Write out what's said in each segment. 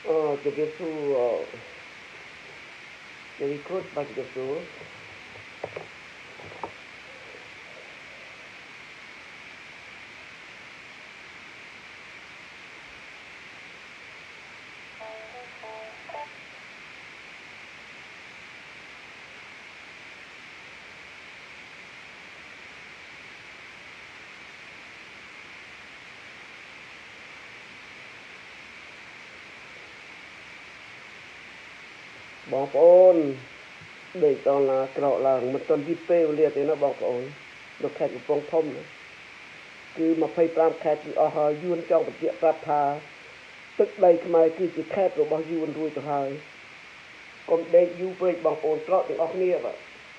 จะเรียกสู้จะรีโคตรไปจะสู้បងប្អូនដេកតឡាក្រកឡើងមិនទាន់ពីពេលវេលាទេណាបងប្អូននៅខេត្តកំពង់ធំគឺ25ខេត្តគឺអស់ហើយយួនចង់បញ្ជាក់ប្រាប់ថាទឹកដីខ្មែរគឺជាខេត្តរបស់យួនរួចទៅហើយកុំដេកយូរពេកបងប្អូនក្រកទាំងអស់គ្នាបាទ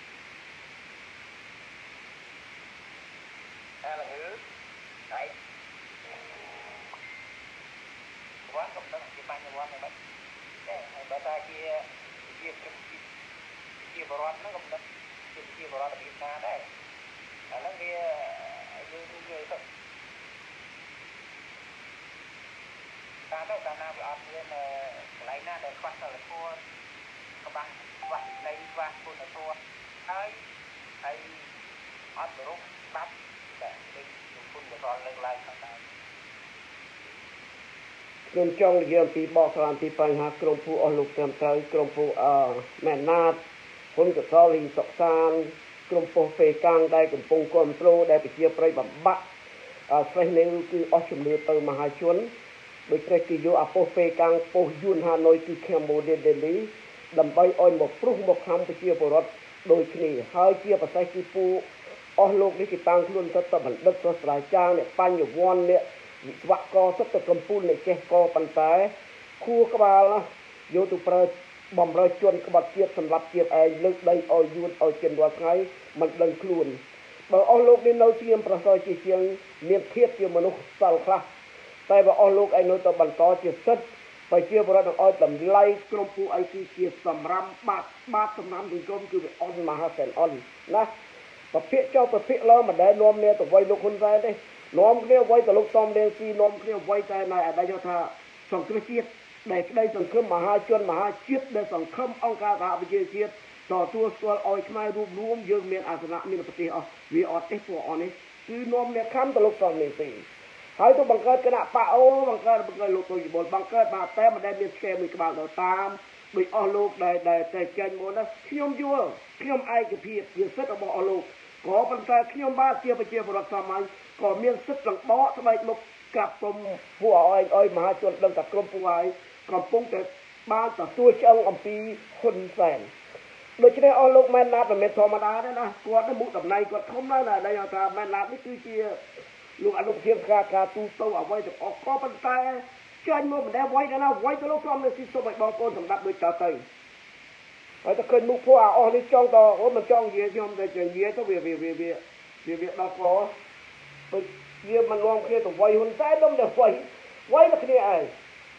ខ្ញុំចង់និយាយអំពីបកស្រាយអំពីបញ្ហាក្រមភូអស់លោកត្រឹមត្រូវក្រមភូមែនណាតហ៊ុនកសលលីសុកសានក្រមភូពេកាំងដែលកំពុងគ្រប់គ្រងដែលប្រជាប្រិយបំបាក់ស្លេះនេះគឺអស់ជំនឿទៅមហាជនដោយព្រះគេយកអាពោះពេកាំងពោះយួនហាណូយគឺខេមបូឌីដេលីដើម្បីឲ្យមកព្រុសមកខំប្រជាពលរដ្ឋដូចគ្នាហើយជាប្រសេសគឺពូអស់លោកនេះគេតាំងខ្លួនទៅតបណ្ឌិតសាស្ត្រាចារ្យអ្នកបញ្ញវន្តអ្នកវិស្វករសិទ្ធិកម្ពុជាអ្នកចេះកប៉ុន្តែខួរក្បាលយកទៅប្រើបំរើជនក្បត់ជាតិសម្រាប់ជាតិឯងលើកដីឲ្យយួនឲ្យចិនរាល់ថ្ងៃមិនដឹងខ្លួនបើអស់លោកនេះនៅជាប្រសើរជាជាងមានភាពជាមនុស្សសល់ខ្លះតែបើអស់លោកឯងនៅទៅបន្តជាសិទ្ធិប្រជាពលរដ្ឋនឹងឲ្យតម្លៃក្រុមពួកឯងគឺជាសម្រាប់បាតសំណាំសង្គមគឺវាអន់មហាសែនអន់ណាប្រភេទចោលប្រភេទលើមិនដែលនាំគ្នាទៅវ័យលោកហ៊ុនសែនទេនាំគ្នាវ័យទៅលោកសំរៀងស៊ីនាំគ្នាវ័យតែណៃអតីតថាសង្គ្រោះជាតិដែលក្តីសង្ឃឹមមហាជនមហាជាតិដែលសង្ឃឹមអង្គការសហប្រជាជាតិទទួលស្គាល់ឲ្យខ្មែររួមរួមយើងមានអាសនៈមានប្រទេសអស់វាអត់ទេពួកអស់នេះគឺនាំអ្នកខំទៅលោកសំរៀងស៊ីហើយទៅបង្កើតគណៈបកអូបង្កើតលោកទៅយបលបង្កើតបាតែមិនដែលមានឆ្កែមួយក្បាលទៅតាមដោយអស់លោកដែលតែចេញមកណាខ្ញុំយល់ខ្ញុំឯកភាពជាសិទ្ធិរបស់អស់លោកក៏ប៉ុន្តែខ្ញុំបាទជាប្រជាពលរដ្ឋសាមញ្ញក៏មានសិទ្ធិលំបកស្បែកមុខក្រាបគុំពួកឲ្យមហាជនដឹងតែក្រុមពួកឲ្យកំពុងតែបានទទួលឆ្អឹងអំពីហ៊ុនសែនដូច្នេះអស់លោកមែនណាត់មិនមែនធម្មតាទេណាគាត់នឹងមុខតំណែងគាត់ធំណាស់ណាដែលថាមែនណាត់នេះគឺជាលោកអនុប្រធានការទូទៅអ្វីទាំងអស់ក៏ប៉ុន្តែចាញ់មកមិនដែលវាយណាវាយទៅលោកក្រុមនេះស៊ីសុំឲ្យបងប្អូនសម្ដាប់ដូចតទៅហើយតែឃើញមុខពួកអស់នេះចង់តអូនមិនចង់និយាយខ្ញុំតែនិយាយទៅវាដល់កដូចជាមិនងំគ្នាទៅវាយហ៊ុនសែនដល់តែវាយតែគ្នាឯង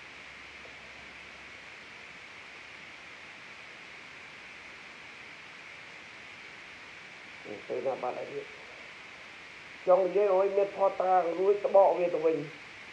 ទៅណាបាត់អីចង់និយាយឲ្យមានផតតារួចក្បកវាទៅវិញ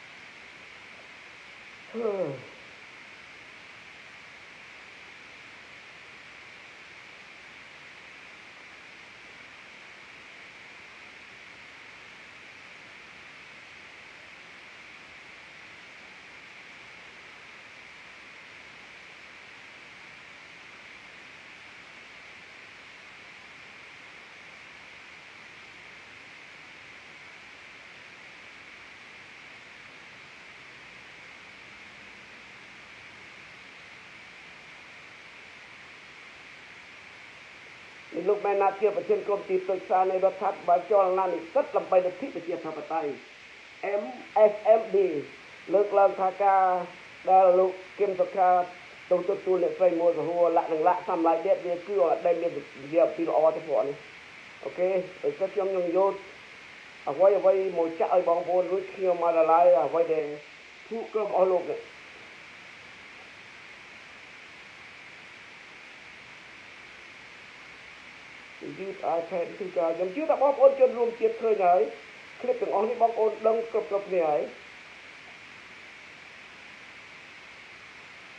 លោកមែនណាជាប្រធានក្រុមទីប្រឹក្សានៃរដ្ឋាភិបាលចលនានិស្សិតដើម្បីលទ្ធិប្រជាធិបតេយ្យ MSMD លើកឡើងថាការដែលលោកគឹមសុខាទៅទទួលអ្នកស្រីមួសហួរលាក់នឹងលាក់សម្លាយទៀតវាគឺអត់ដែលមាននិយាយពីល្អទេពួកនេះអូខេដោយសារខ្ញុំនឹងយកអ្វីមកចាក់ឲ្យបងប្អូនរួចខ្ញុំមកละลายអ្វីដែលពួកក្រុមអស់លោកនេះយឺតអាចថែគឺខ្ញុំជឿថាបងប្អូនជនរួមជាតិឃើញហើយคลิปទាំងអស់នេះបងប្អូនដឹងគ្រប់គ្នាហើយ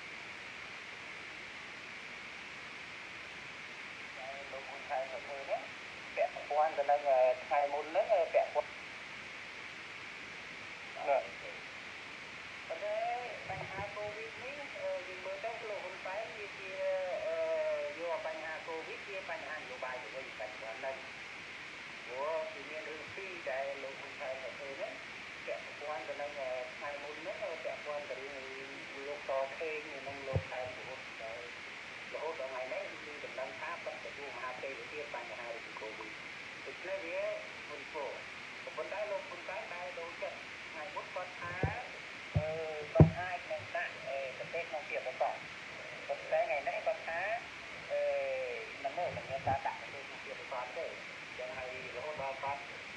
ទៅនឹងថ្ងៃមុនហ្នឹងពាក់ព័ន្ធប៉ុន្តែបញ្ហាកូវីដនេះយើងមើលទៅលោកហ៊ុនសែនវាជាយកបញ្ហាកូវីដជាបញ្ហានយោបាយទៅវិញបច្ចុប្បន្នហ្នឹងព្រោះវាមានរឿងពីរដែលលោកហ៊ុនសែនទៅធ្វើហ្នឹងពាក់ព័ន្ធទៅនឹងថ្ងៃមុនហ្នឹងពាក់ព័ន្ធទៅរឿងលោកតខេងនិងលោកខែមបុត្រដែលរហូតដល់ថ្ងៃនេះគឺដំណឹងថាបាត់ទៅមហាទេវទៀតបញ្ហារឿងកូវីដដូច្នេះវាមុនពោប៉ុន្តែលោកហ៊ុនសែនដែលដូរចិត្តថ្ងៃមុនគាត់ថាគាត់អាចនឹងដាក់ប្រទេសក្នុងជាបកប៉ុន្តែថ្ងៃនេះគាត់ថាមិនមានការដាក់ប្រទេសក្នុងជាបកទេចឹងហើយរហូតដល់គាត់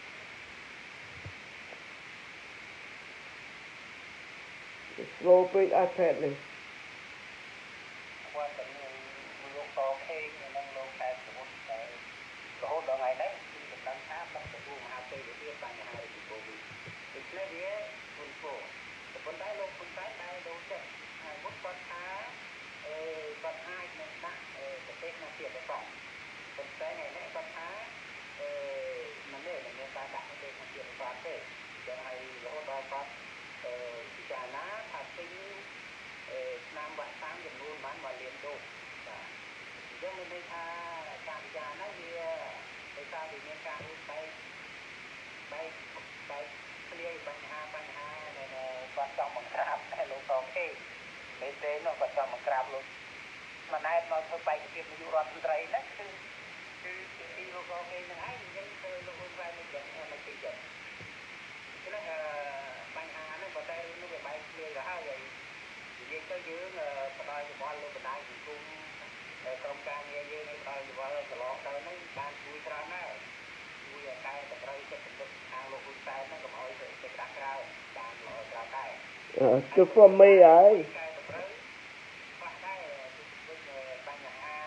slow ពេក iPad នេះគាត់ទៅលោកតខេងនិងលោកខែសមុទ្រតែរហូតដល់ថ្ងៃនេះគឺដំណឹងថាបាត់ទៅមហាទេវទៀតបញ្ហារីកូវីដដូច្នេះវាមុនពោប៉ុន្តែលោកហ៊ុនសែនដែលដូរចិត្តហើយមុនគាត់ថាគាត់អាចនឹងដាក់ប្រទេសក្នុងជាបកប៉ុន្តែថ្ងៃនេះគាត់ថាមិនមានការដាក់ប្រទេសក្នុងជាបកទេចឹងហើយរហូតដល់គាត់ពិចារណាថាទិញឆ្នាំវ៉ាក់សាំងចំនួនបាន1លានដូសបាទអញ្ចឹងមានន័យថាការពិចារណាវាដោយសារវាមានការរួមបែកគ្លៀបញ្ហាដែលគាត់ចង់បង្ក្រាបតែលោកតខេពេលទេនោះគាត់ចង់បង្ក្រាបលោកម៉ណែតមកធ្វើបែកភាពនាយករដ្ឋមន្ត្រីហ្នឹងគឺពីលោកតខេហ្នឹងឯងអញ្ចឹងទៅលោកហ៊ុនសែននឹងយ៉ាងមិនទីចិត្តហ្នឹងបញ្ហាហ្នឹងបើតែនោះវាបែកគ្នាទៅហើយនិយាយទៅយើងផ្ដល់យោបល់លើបណ្ដាញសង្គមក្រុមការងារយើងផ្ដល់យោបល់កន្លងទៅហ្នឹងបានជួយច្រើនណាស់ជួយកែតម្រូវចិត្តគំនិតខាងលោកហ៊ុនសែនហ្នឹងកុំឲ្យទៅក្រាស់ក្រៅបានល្អច្រើនដែរគឺ from me ហើយកែតម្រូវខ្លះដែរវិញបញ្ហា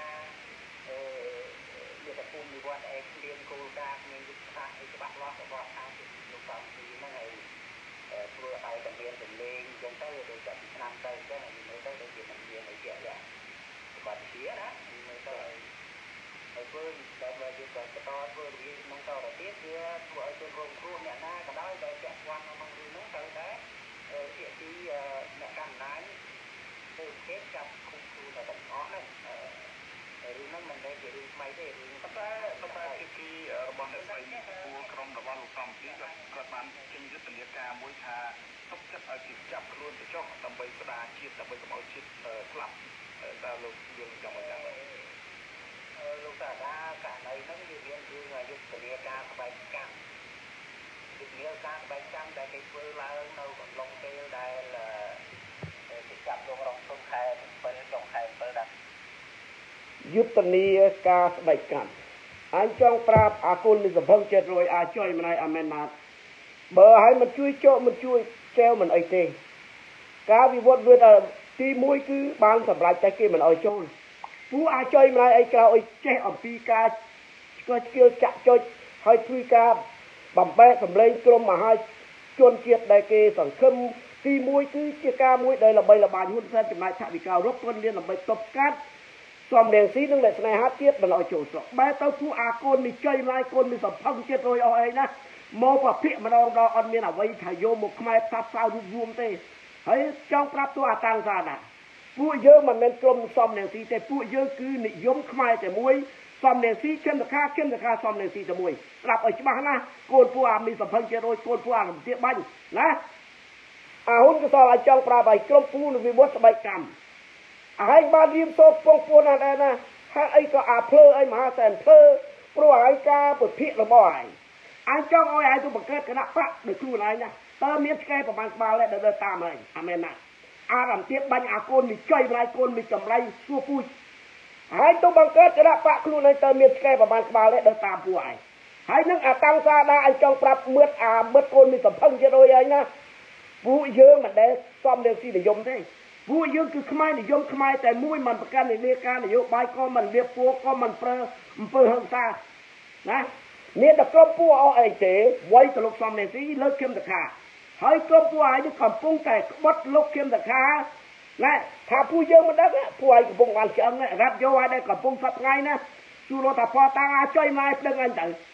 យុទ្ធភូមិនិវត្តន៍ឯគ្មានគោលការណ៍មានយុទ្ធសាស្ត្រអីច្បាស់លាស់របស់ខាងលោកសំទីហ្នឹងហើយធ្វើឲ្យតែមានទលេងអញ្ចឹងទៅដូចតែឆ្នាំទៅអញ្ចឹងមើលទៅដូចជាមិនមានអីជាក់លាក់គាត់ជាណាមើលទៅហើយធ្វើដល់យើងក៏បន្តធ្វើវាក្នុងតទៅទៀតវាធ្វើឲ្យជនរងគ្រោះអ្នកណាក៏ដោយដែលពាក់ព័ន្ធក្នុងរឿងហ្នឹងទៅតែភាគីអ្នកកាន់អំណាចទៅគេចាប់ឃុំខ្លួនដល់ទាំងអស់ហ្នឹងរឿងហ្នឹងមិនមែនជារឿងថ្មីទេរឿងប៉ុន្តែភាគីរបស់អ្នកស្រីពូក្រុមរបស់លោកសំទីគាត់បានចេញយុទ្ធនាការមួយថាទុកចិត្តឲ្យគេចាប់ខ្លួនទៅចុះដើម្បីស្ដារជាតិដើម្បីកុំឲ្យជាតិស្លាប់តើលោកយល់យ៉ាងម៉េចដែរលោកតាករណីហ្នឹងវាមានរឿងយុទ្ធនាការស្បែកកម្មយុទ្ធនាការស្បែកកម្មដែលគេធ្វើឡើងនៅកំឡុងពេលដែលគេចាប់លោករងទុនខែ7ចុងខែ7ដែរយុទ្ធនាការស្បែកកម្មអញចង់ប្រាប់អាគុលនេះសភឹងចិត្តរួយអាចុយម្នាក់អាមែនណាត់បើឲ្យមិនជួយចោមិនជួយចែវមិនអីទេការវិវត្តវាទី1គឺបានសម្រេចតែគេមិនឲ្យចូលពួកអាចុយម្នាក់អីក្រៅអីចេះអំពីការស្គាល់ស្គីលចាក់ចុចហើយធ្វើការបំបែកសម្លេងក្រុមមហាជនជាតិដែលគេសង្ឃឹមទី1គឺជាការមួយដែលល្បីល្បាញហ៊ុនសែនចំណាយថវិការរាប់ពាន់លានដើម្បីទប់ស្កាត់សំរងស៊ីនឹងអ្នកស្នេហាទៀតមិនឲ្យចូលស្រុកបែរទៅពួកអាកូននេះចុយម្លាយកូននេះសភឹងចិត្តរួយអស់អីណាមកប្រភិកម្ដងអត់មានអ្វីថាយកមកខ្មែរផ្សព្វផ្សាយរូបរួមទេហើយចង់ប្រាប់ទូអាតាំងសាណាពួកយើងមិនមែនក្រុមសំរងស៊ីទេពួកយើងគឺនិយមខ្មែរតែមួយសំរងស៊ីចិនតខាសំរងស៊ីតែមួយស្ដាប់ឲ្យច្បាស់ណាកូនពួកអាមីសភឹងចិត្តរួយកូនពួកអារំទាបាញ់ណាអាហ៊ុនកសលឲ្យចង់ប្រាប់ឲ្យក្រុមពូនឹងវិវត្តស្បែកកម្មហើយបានរៀបសូត្រពងពួនណាស់ដែរណាហើយអីក៏អាភ្លើអីមហាសែនភ្លើព្រោះឲ្យការពិភាក្សារបស់ឯងអញចង់ឲ្យឯងទៅបង្កើតគណៈបកដោយខ្លួនឯងណាតើមានឆ្កែប្រមាណក្បាលដែរដើរតាមឯងអាមែនណាអារំទៀតបាញ់អាកូននេះចុយម្លាយកូននេះចម្លៃសួរពូជហើយទៅបង្កើតគណៈបកខ្លួនឯងតើមានឆ្កែប្រមាណក្បាលដែរដើរតាមពួកឯងហើយនឹងអាតាំងសាដាអញចង់ប្រាប់មឿតកូននេះសំភឹងជាដូចឯងណាពួកយើងមិនដែលសំរងស៊ីនិយមទេពួកយើងគឺខ្មែរនិយមខ្មែរតែមួយមិនប្រកាន់នាការនយោបាយក៏មិនលៀបពួរក៏មិនប្រើអំពើហិង្សាណាមានតែក្រុមពួកអស់អីទេវាយទៅលោកសំរងស៊ីលើកគឹមតខាហើយក្រុមពួកឯងនេះកំពុងតែក្បត់លោកគឹមតខាណាថាពួកយើងមិនដឹងពួកឯងកំពុងបានឆ្អឹងរ៉ាប់យកឲ្យដែលកំពុងសប្ថ្ងៃណាជួលថាផតាអាចុយម៉ែប្តឹងអញទៅ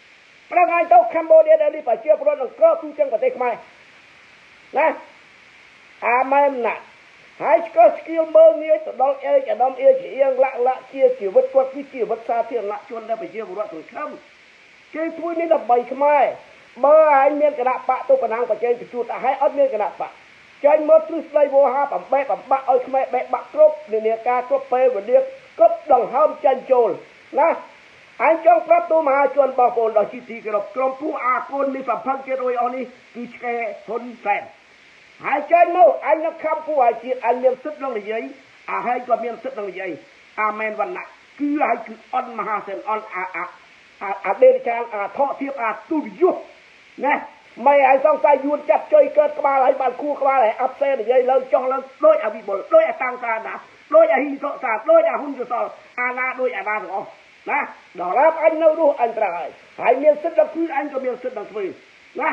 ประงานเต้าคัมโบเดียได้รีบไปเชี่ยวพระนังก็ตู้จังประเทศไม่นะอาไม่หนักหายก็สกิลเบอร์นี้จะดองจะดองจะเอียงละเชี่ยชีวิตกวดวิจิวัตซาเทียนละชวนได้ไปเชี่ยวพระตัวคำเจ้าทุยนี่ดับใบขมายเบอร์หายเมียนกระดาปะตัวปนังประเจนจุดหายอัดเมียนกระดาปะใจเมื่อทุสไลโวฮาปั๊มแบะปั๊มบะเอาขมายแบะบะครบเนี่ยการครบเปย์วันเดียกรบดังห้ามจันโจลนะอันจงปรับตัวมหาชนบางคนเราชิตีกรบกรมผู้อาคนมีสัมพันธ์เกี่ยวกับอันนี้คือแค่คนแสนหายใจเมื่ออันนักคำผู้หายจิตอันเมียนสุดลงเลยยัยให้ก็เมียนสุดลงเลยยัยอาเมนวันน่ะคือให้คืออันมหาเสนอันเดชชานท่อเทียบตุยุนะไม่ไอ้ต้องใจยูนจับจอยเกิดกบาไหลบันคู่กบาไหลอัพเซนยัยเลิกจองเลิกโดยอภิบลโดยตังการนะโดยหินโสสาโดยหุ่นจุสอาณาโดยอาณาของนะดอกรับอันนู้รู้อันตรายหายเมียนสุดดับคืออันก็เมียนสุดดับคือนะ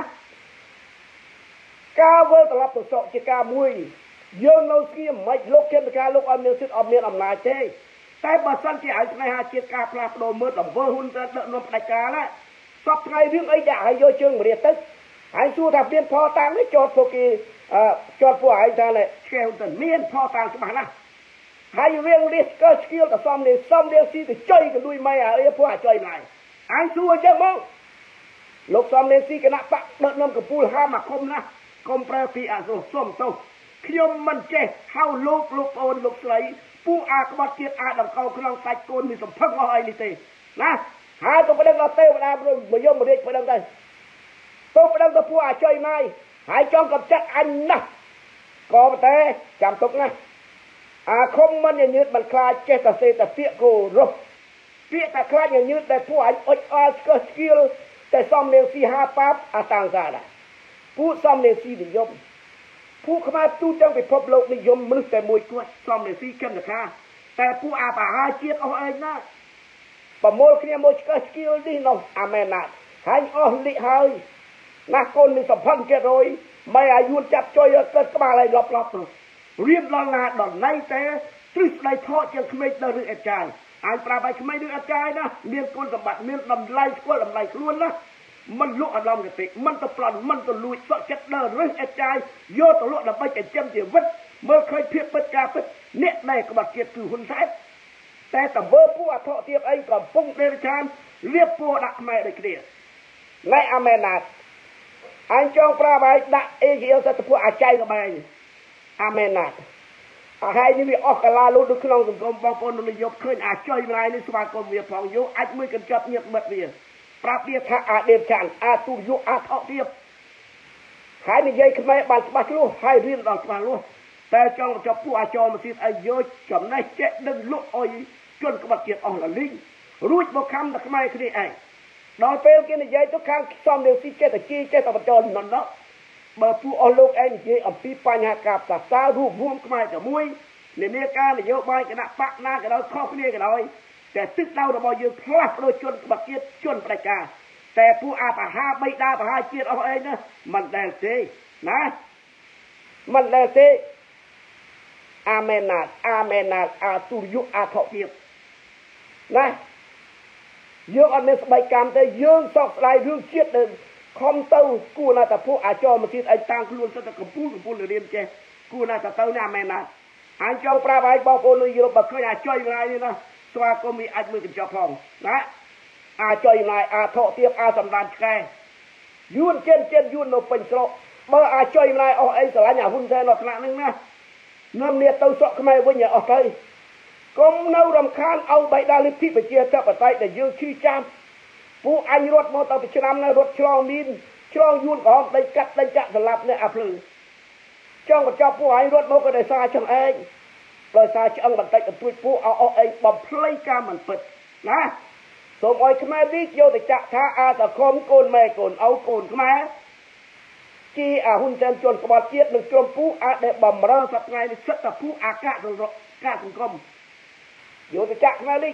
กาเวลตลับตัวสอบจะกามวยยืนเราเกี่ยมไม่ลกเช่นการลกอเมียนสุดอเมียนอำนาจเจ้แต่บัดสันที่ไอ้ในหาเจียกาพลาดโดนมือลำเวอหุ่นจะเดินนบรายการละสอบไงเรื่องไอ้ด่าให้โยเชิงเรียตึกหายสู้ทับเมียนพอต่างไม่จอดพวกกีจอดพวกไอ้ท่านเลยเชี่ยวแต่เมียนพอต่างสมัยนะหายเรื่องริสก็สกิลแต่ซ้ำเรียงซีแต่จ่อยกันด้วยไม่ไอ้พวกจ่อยไหลหายสู้เจ้ามั้งลูกซ้ำเรียงซีกันนะปะเดินนำกับปูห้ามาคมนะคมประพีอาสุส้มโตขยมมันเจ้เข้าลูกโอนลูกใสผู้อากบัดเกียรดังเก่าคลองใส่โกนมีสมพักเอาไอ้นี่เตนะหาตัวประเด็นเราเตะเวลาเราไม่ยอมมาเรียกประเด็นได้ตัวประเด็นตัวผู้อาช่วยไม่หายจ้องกับจัดอันนะกอเตะจำตกนะคมมันยังยืดมันคลายเจตเสแต่เปียโกรบเปียแต่คลายยังยืดแต่ผู้อาก็สกิลแต่ซ้อมเลี้ยงสี่ห้าปั๊บต่างกันละผู้ซ้อมเลี้ยงสี่นิยมผู้ขมาตู้จังไปพบโลกนิยมมนุษย์แต่มวยกวดซ้อมเลี้ยงสี่เข้มนะคะแต่ผู้อาป่าหาเจี๊ยบเอาเองนะประมวลขึ้นมวยก็สกิลดีน้องอเมนัดหายอ้อลิหายนักคนมีสัมพันธ์เกรอยไม่อายุจับจอยเกิดมาอะไรหลบเรียบร้อยนาดอนในแต่ทริสไลทอจังขมิ้นเดือดอาจารย์อ่านปลาใบขมิ้นเดือดอาจารย์นะเมียนคนสมบัติเมียนลำไล่ก็ลำไล่ล้วนนะมันลุกอารมณ์กันติมันตะปลอนมันตะลุยสะจัดเดินเรื่องอาจารย์โยตะลุกดับไปจะเจียมเจียวัดเมื่อเคยเพียบเปิดกาเปิดเนี่ยในกบัดเกียรติคือหุ่นแท้แต่แต่เบอร์ผู้อัฐเทียบไอ้ก่อนปุ่งเดรชานเรียบปัวดักไม่ได้เกลียดในอเมนาดอันจองปลาใบดักเอเชียสัตว์ผู้อาใจกับใบอเมนาดให้นี่มีออกกลาลูดุขนองสังคมบางคนนิยมขึ้นอาช่วยมาในสมาคมเวียพองยุอัดมือกันจับเงียบเมื่อเวียปราบเวียท่าเดชชันตุยุเท่าเทียบหายในยัยขึ้นมาบานสมาชิกให้เรียนดอกสมาลูแต่จองจับผู้อาจอมาสิอายุจำในเจ็ดดึงลุกอ้อยจนกบัดเกียรติออกละลิงรู้บอกคำแต่ทำไมคือไอ้ดอกเปลวกินในยัยทุกครั้งซ้อมเดียวสิเจ็ดแต่จีเจ็ดแต่ปัจจุบันนั่นเนาะเบอร์ผู้อลูกเอ็นจีอภิปัญญากาบสัตว์รูปรวมขึ้นมาจากมวยในเนื้อการในโยบายกันนะปะหน้ากันเราข้อนี้กันเราแต่ตึกเราเราบอกยืนพลัดโดยจนบักเกียรติจนประกาแต่ผู้อาปะหาไม่ได้ปะหาเกียรติเอาเองนะมันแดงเซนะมันแดงเซอาเมนาดตุยุทอเทียบนะเยอะอันนี้สบายกรรมแต่เยอะสอบลายเรื่องเชียดเดินคอมเต้ากูน่าแต่พวกอาจอมาสิไอ้ต่างคลุนสัตว์กับปูเรียนเจกูน่าแต่เต้าเนี่ยแม่น่ะอันจองปลาใบบอลโอนยุโรปเคยอาจ่อยมานี่นะสวาก็มีอัดมือกับเจ้าพองนะอาจ่อยมาทอเทียบสำนักแกยุ่นเจนยุ่นโนเป็นโซเมื่ออาจ่อยมาเอาไอ้สารหยาหุ่นแทนหลักหนักนึงนะน้ำเนี่ยเต้าสอกขมายวันเนี่ยออกไปก็เน่ารำคาญเอาใบดาลิพิไปเจียเจ้าปัตไตแต่ยื้อชี้จามผู้อันรถมอเตอร์ไปชนำในรถช่องดินช่องยุ่นของได้กัดได้จับสลับเนี่ยพลือช่องกับเจ้าผู้อันรถมอก็ได้ซาช่างเองโดยซาช่างบันไตกับผู้เอาเองบ่มเพลย์การมันเปิดนะสมอ้อยขมายดิโยแต่จักท่าแต่คมโกนแม่โกนเอาโกนขมายจีหุ่นเจนจนกบฏเจี๊ยบหนึ่งกลมผู้ได้บ่มเราสับไงในสัตว์ผู้กะตรงกะตรงกลมโยแต่จักขมายดิ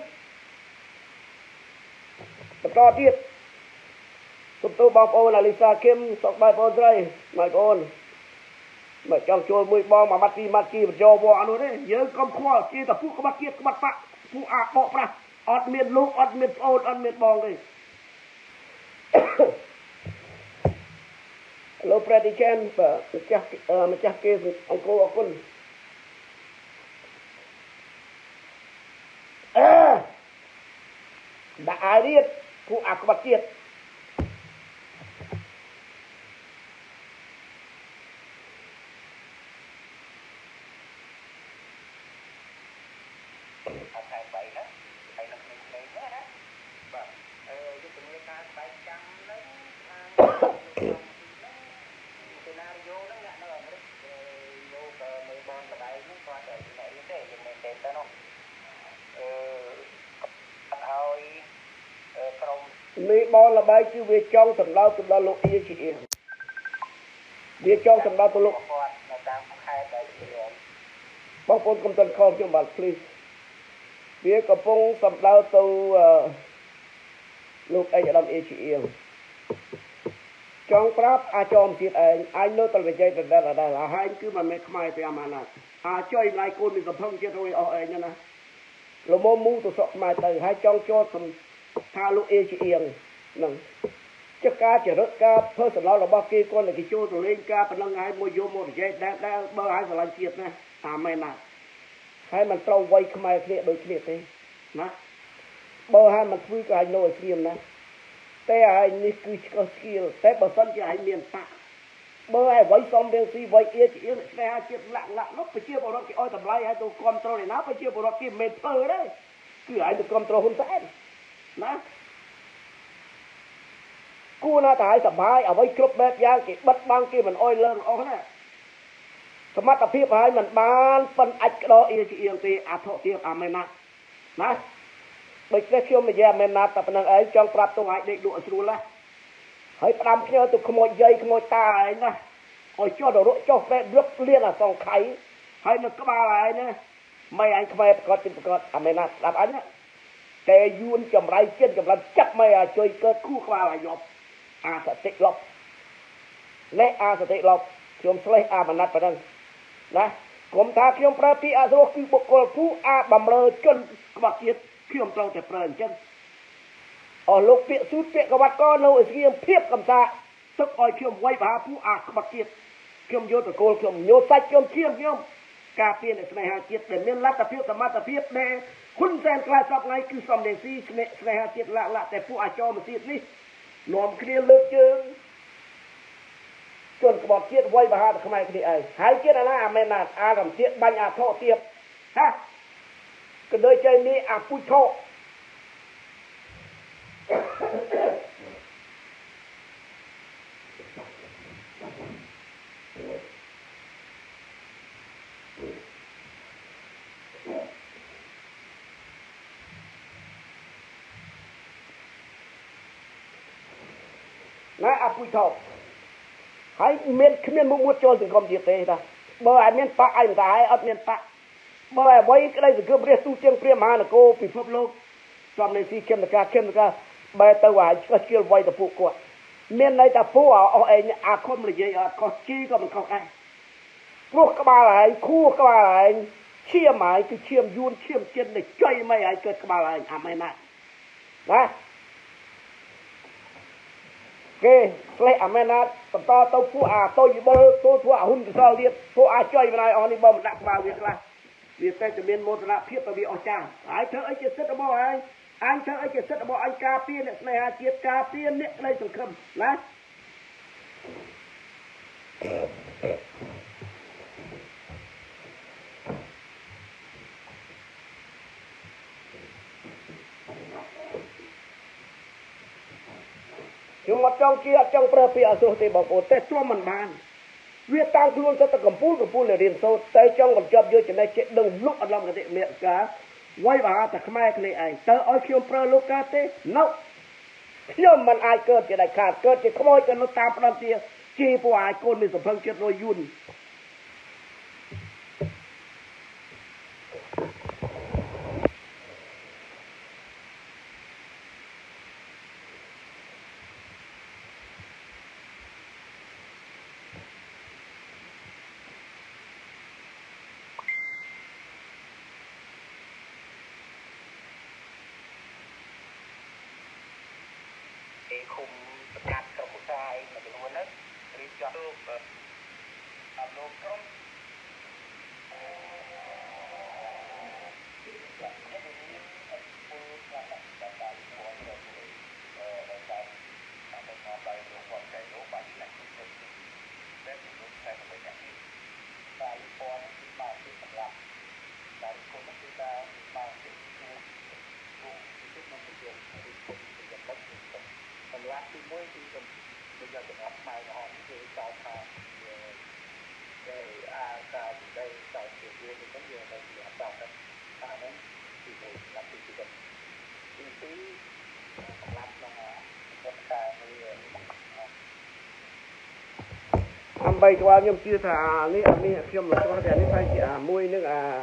ต่อเทียบสุดตัวบอลโอนอลิซาเข้มสองใบบอลใจไม่โอนไม่จังโจมมือบอลมามัดกีมันโจบอลอันนู้นเยอะกำข้อจีแต่ผู้กบฏเจี๊ยบกบฏปะผู้บอกปะอดเมียนลูกอดเมียนโอนอดเมียนบอลเลยលោកប្រតិចានម្ចាស់គេអង្គអរគុណដាក់អាយរៀតពួកអាក្បាត់ទៀតមេបនលបាយគឺវាចង់សម្ដៅទៅដល់លោកអៀជាអៀងវាចង់សម្ដៅទៅលោកបងប្អូនកុំតន់ខំខ្ញុំបាទ please វាកំពុងសម្ដៅទៅលោកអេអាដាមអេជាអៀងចង់ប្រាប់អាចមទៀតឯងអាចនៅតែនិយាយដដែលហើយគឺមិនមែនខ្មែរទេអាម៉ាណាអាចុយម្លាយកូនមានកំផឹងចិត្តរួយអស់ឯងណាលមមូទៅសក់ខ្មែរទៅហើយចង់ចូលថាលោកអេជាអៀងហ្នឹងចការចរិតការ personal របស់គេគាត់តែគេចូលទៅលេងការប៉ុណ្ណឹងហើយមួយយកមកនិយាយដែលបើឲ្យស្រឡាញ់ជាតិណាអាមែនណាហើយมันត្រូវវ័យខ្មែរគ្នាដូចគ្នាទេណាបើហើយมันធ្វើក៏ឲ្យនៅឲ្យស្ងៀមណាតែហើយនេះគឺឆ្កឹះស្គៀលតែបើសិនជាឲ្យមានតាបើឲ្យវ័យសំរៀងស៊ីវ័យអៀជាអៀងស្នេហាជាតិលាក់នោះប្រជាពលរដ្ឋគេឲ្យតម្លៃឲ្យទៅគ្រប់គ្រងឯណាប្រជាពលរដ្ឋគេមិនធ្វើទេគឺឲ្យទៅគ្រប់គ្រងហ៊ុនសែនណាគួរណាតែឲ្យសបាយអ្វីគ្រប់បែបយ៉ាងគេបិទបាំងគេមិនអោយលើកអស់ណាសមត្ថភាពឲ្យមិនបានប៉ុនអាចក្តោអៀជាអៀងទេអធិភាពអាមែនណាណាដូចនេះខ្ញុំនិយាយអាមែនណាតែប៉ុណ្្នឹងឯងចង់ប្រាប់ទៅឲ្យដេកលក់ស្រួលណាហើយផ្ដាំគ្នាទៅខ្មោចយាយខ្មោចតាឯងណាឲ្យចុះទៅរកចុះពេទ្យរឹបលៀនអាសងខៃហើយនៅក្បាលឯងណាមិនឯងខ្មែរប្រកាសចិត្តប្រកាសអាមែនណាស្ដាប់អញណាតែយួនចម្រៃចិត្តចម្រាំចាត់មិនឲ្យជួយកើតគូក្បាលឲ្យយប់អាសតិលប់លេអាសតិលប់ខ្ញុំស្លេះអាមណัฐប៉ុណ្ណឹងណាគុំថាខ្ញុំប្រើពាក្យអសុរគឺបុគ្គលភូអាបំរើជនក្បត់ជាតិខ្ញុំត្រូវតែប្រើអញ្ចឹងអស់លោកពាក្យស៊ូតពាក្យក្បាត់កនៅស្ងៀមភាពកំសាទុកឲ្យខ្ញុំវាយបហាភូអាក្បត់ជាតិខ្ញុំយកតកូលខ្ញុំញោសាច់ខ្ញុំជាងខ្ញុំការពារអ្នកស្នេហាជាតិដែលមានលទ្ធភាពសមត្ថភាពដែលហ៊ុនសែនខ្លាចសពថ្ងៃគឺសំដេងស៊ីស្នេហាជាតិលាក់តែពួកអាចោមកទៀតនេះនាំគ្នាលើកជើងជនក្បត់ជាតិវាយបហាទៅខ្មែរគ្នាឯងហើយជាតិអាណាអាមែនណាអារំទៀតបាញ់អាថោទៀតហាក៏ដូចជានេះអាពុជថោណាអាពុជថោហើយមានគ្មានមុខមួយចូលសង្គមទៀតទេតាបើឲ្យមានបាក់ឲ្យមិនដែរអត់មានបាក់បើឲ្យអ្វីក្តីសង្ឃឹមរះទូជាងព្រាមមហានគរពិភពលោកសំនៃស៊ីកម្មការបែរទៅឲ្យឆ្កឹះឆ្កៀលវាយទៅពួកគាត់មានន័យថាពួកអស់ឯងអាខុំនិយាយអត់ខុសជីក៏មិនខុសដែរព្រោះក្បាលឯងខួរក្បាលឯងឈាមឯងគឺឈាមយួនឈាមចិនដែលចុយមិនឲ្យកើតក្បាលឯងអាមែនណាណាគេផ្លេះអាមែនណាបន្តទៅពួកអាតូចបុលទូពួកអាហ៊ុនកសលទៀតពួកអាចុយមិនឲ្យអស់នេះបើមិនដាក់ក្បាលវាខ្លះវាតែមានមោទនភាពទៅវាអស់ចាស់ហើយធ្វើអីជាសិទ្ធិរបស់ឯងអញធ្វើអីជាសិទ្ធិរបស់អញការពារអ្នកស្នេហាជាតិការពារអ្នកក្តីសង្ឃឹមណាខ្ញុំអត់ចង់ជាអត់ចង់ប្រើពាក្យអសុរទេបងប្អូនតែទ្រាំមិនបានវាតាំងខ្លួនទៅកំពូលរៀនសូត្រតែចង់បញ្ចប់យកចំណេះចេះដឹងលុកអត់ឡំកតិមេការវាយបហាតែខ្មែរគ្នាឯងទៅឲ្យខ្ញុំប្រើលោកកាទេណូខ្ញុំមិនអាចកើតជាដាច់ខាតកើតជាខ្មោចក៏នៅតាមផ្ដំជាពួកអាចកូនមានសម្ភឹងចិត្តរយយួនคุมประกาศกระปุกทรายมาเป็นวันนั้นรีจับลูกลูกตรงรักที่มวยที่เป็นเป็นจะออกมาออกคือสาวทางได้การได้สาวเกี่ยวกับในทั้งเรื่องในเรื่องต่างกันนั้นที่มวยรับที่เป็นที่รับมาคนกลางเรื่องអំបីក្បាលខ្ញុំជឿថានេះខ្ញុំមិនស្គាល់តែនេះថាជាមួយនឹង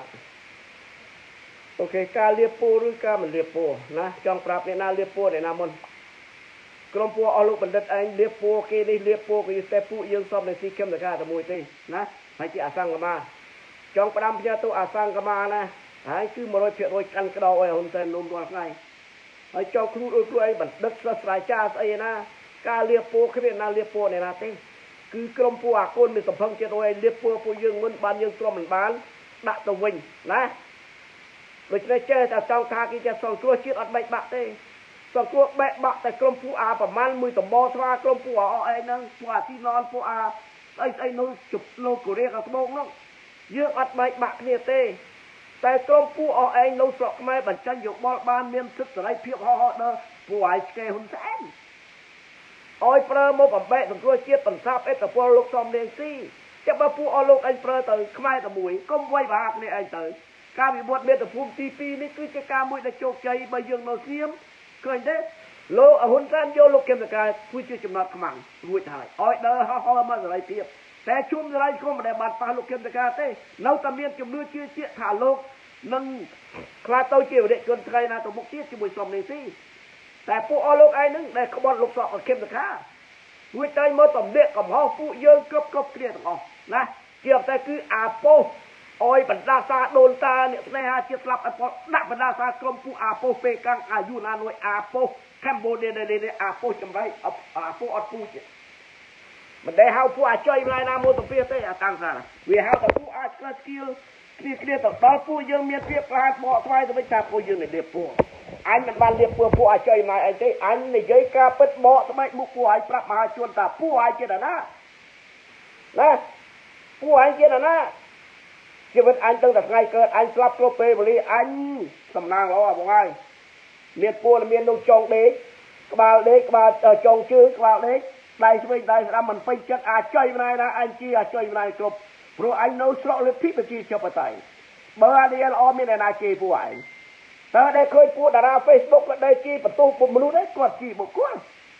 អូខេការលៀបពោឬការមិនលៀបពោណាចង់ប្រាប់អ្នកណាលៀបពោអ្នកណាមុនក្រុមពួកអស់លោកបណ្ឌិតឯងលៀបពោគេនេះលៀបពោគេតែពួកយើងសំនៅស៊ីខឹមតកាតែមួយទេណាហើយជាអសង្កមាចង់ផ្ដាំផ្ញើទៅអសង្កមាណាហើយគឺ 100% កាន់ក្តោឲ្យហ៊ុនសែននោះរាល់ថ្ងៃហើយចង់គ្រូដូចគ្រូឯងបណ្ឌិតសាស្ត្រាចារ្យស្អីណាការលៀបពោគ្មានណាលៀបពោអ្នកណាទេគឺក្រុមពួកអាកូនមានសម្ភឹងចិត្តឲ្យលៀបពោពួកយើងមុនបានយើងទ្រាំមិនបានដាក់ទៅវិញណាដូច្នេះចេះតែចង់ថាគេចេះសង្គ្រោះជាតិអត់បែកបាក់ទេសង្គ្រោះបែកបាក់តែក្រុមពួកអាប្រមាណមួយតំបស្វាក្រុមពួកអអឯហ្នឹងពួកអាទីណនពួកអាស្អីនោះជប់លោកកូរ៉េខាងត្បូងនោះយើងអត់បែកបាក់គ្នាទេតែក្រុមពួកអឯងនៅស្រុកខ្មែរបញ្ចេញយោបល់បានមានសិទ្ធិសេរីភាពហោះដល់ពួកអាយឆ្កេហ៊ុនសែនអោយប្រើមកបំបែកសង្គ្រោះជាតិបន្សាបអេតពលលោកសំរៀងស៊ីចាំបើពួកអស់លោកអញប្រើទៅខ្មែរតែមួយកុំវាយប្រហារគ្នាឯងទៅការវិវត្តមាតុភូមិទី2នេះគឺជាការមួយដែលជោគជ័យបើយើងនៅស្ងៀមឃើញទេលោកហ៊ុនសែនយកលោកគឹមតកាគឺជាចំណាត់ខ្មាំងរួចហើយអោយដើរហោះមកសេរីភាពតែជុំសេរីក៏មិនដែលបានប៉ះលោកគឹមតកាទេនៅតែមានជំនឿជឿជាក់ថាលោកនឹងខ្លាចទៅជាវិរិយជនថ្ងៃណាទៅមុខទៀតជាមួយសំនេះស៊ីតែពួកអស់លោកឯងហ្នឹងដែលក្បត់លោកសក់គឹមតការួចទៅមកតំលាក់កំហុសពួកយើងគ្រប់គ្នាទាំងអស់ណាជាតែគឺអាពោអោយបណ្ដាសាដូនតាអ្នកស្នេហាជាតិស្លាប់អត់ដាក់បណ្ដាសាក្រុមពួកអាពោពេកាំងអាយុណានួយអាពោកម្ពុជានេះអាពោចម្រៃអាពោអត់ពូជមិនដែលហៅពួកអាចុយម្លាយណាមួយទៅពីទេអាតាំងសារវាហៅតែពួកអាចស្គីលគ្នាទៅដល់ពួកយើងមានភាពប្រហែលបកស្វាយទៅវិញថាពួកយើងនេះលៀបពួកអញមិនបានលៀបពួកអាចុយម្លាយអីទេអញនិយាយការពិតបកស្បែកមុខពួកអាចប្រាប់មហាជនថាពួកអាចជាណាណាពួកអាចជាណាជីវិតអញตั้งតែថ្ងៃកើតអញស្លាប់គ្រប់ពេលវេលាអញសំណាងល្អបងហើយមានពលមាននោះចងដេកក្បាលដេកក្បាលចងជើងក្បាលដេកដៃស្វែងដៃស្ដាំមិនពេញចិត្តអាចុយម្លាយណាអញជាអាចុយម្លាយគ្រប់ព្រោះអញនៅស្រុកលទ្ធិប្រជាធិបតេយ្យបើអានេះល្អមានអ្នកណាជេរពួកឯងតើដែលឃើញពួកតារា Facebook ក៏ដែលជេរបន្ទោសពួកមនុស្សដែរគាត់ជេរបុគ្គល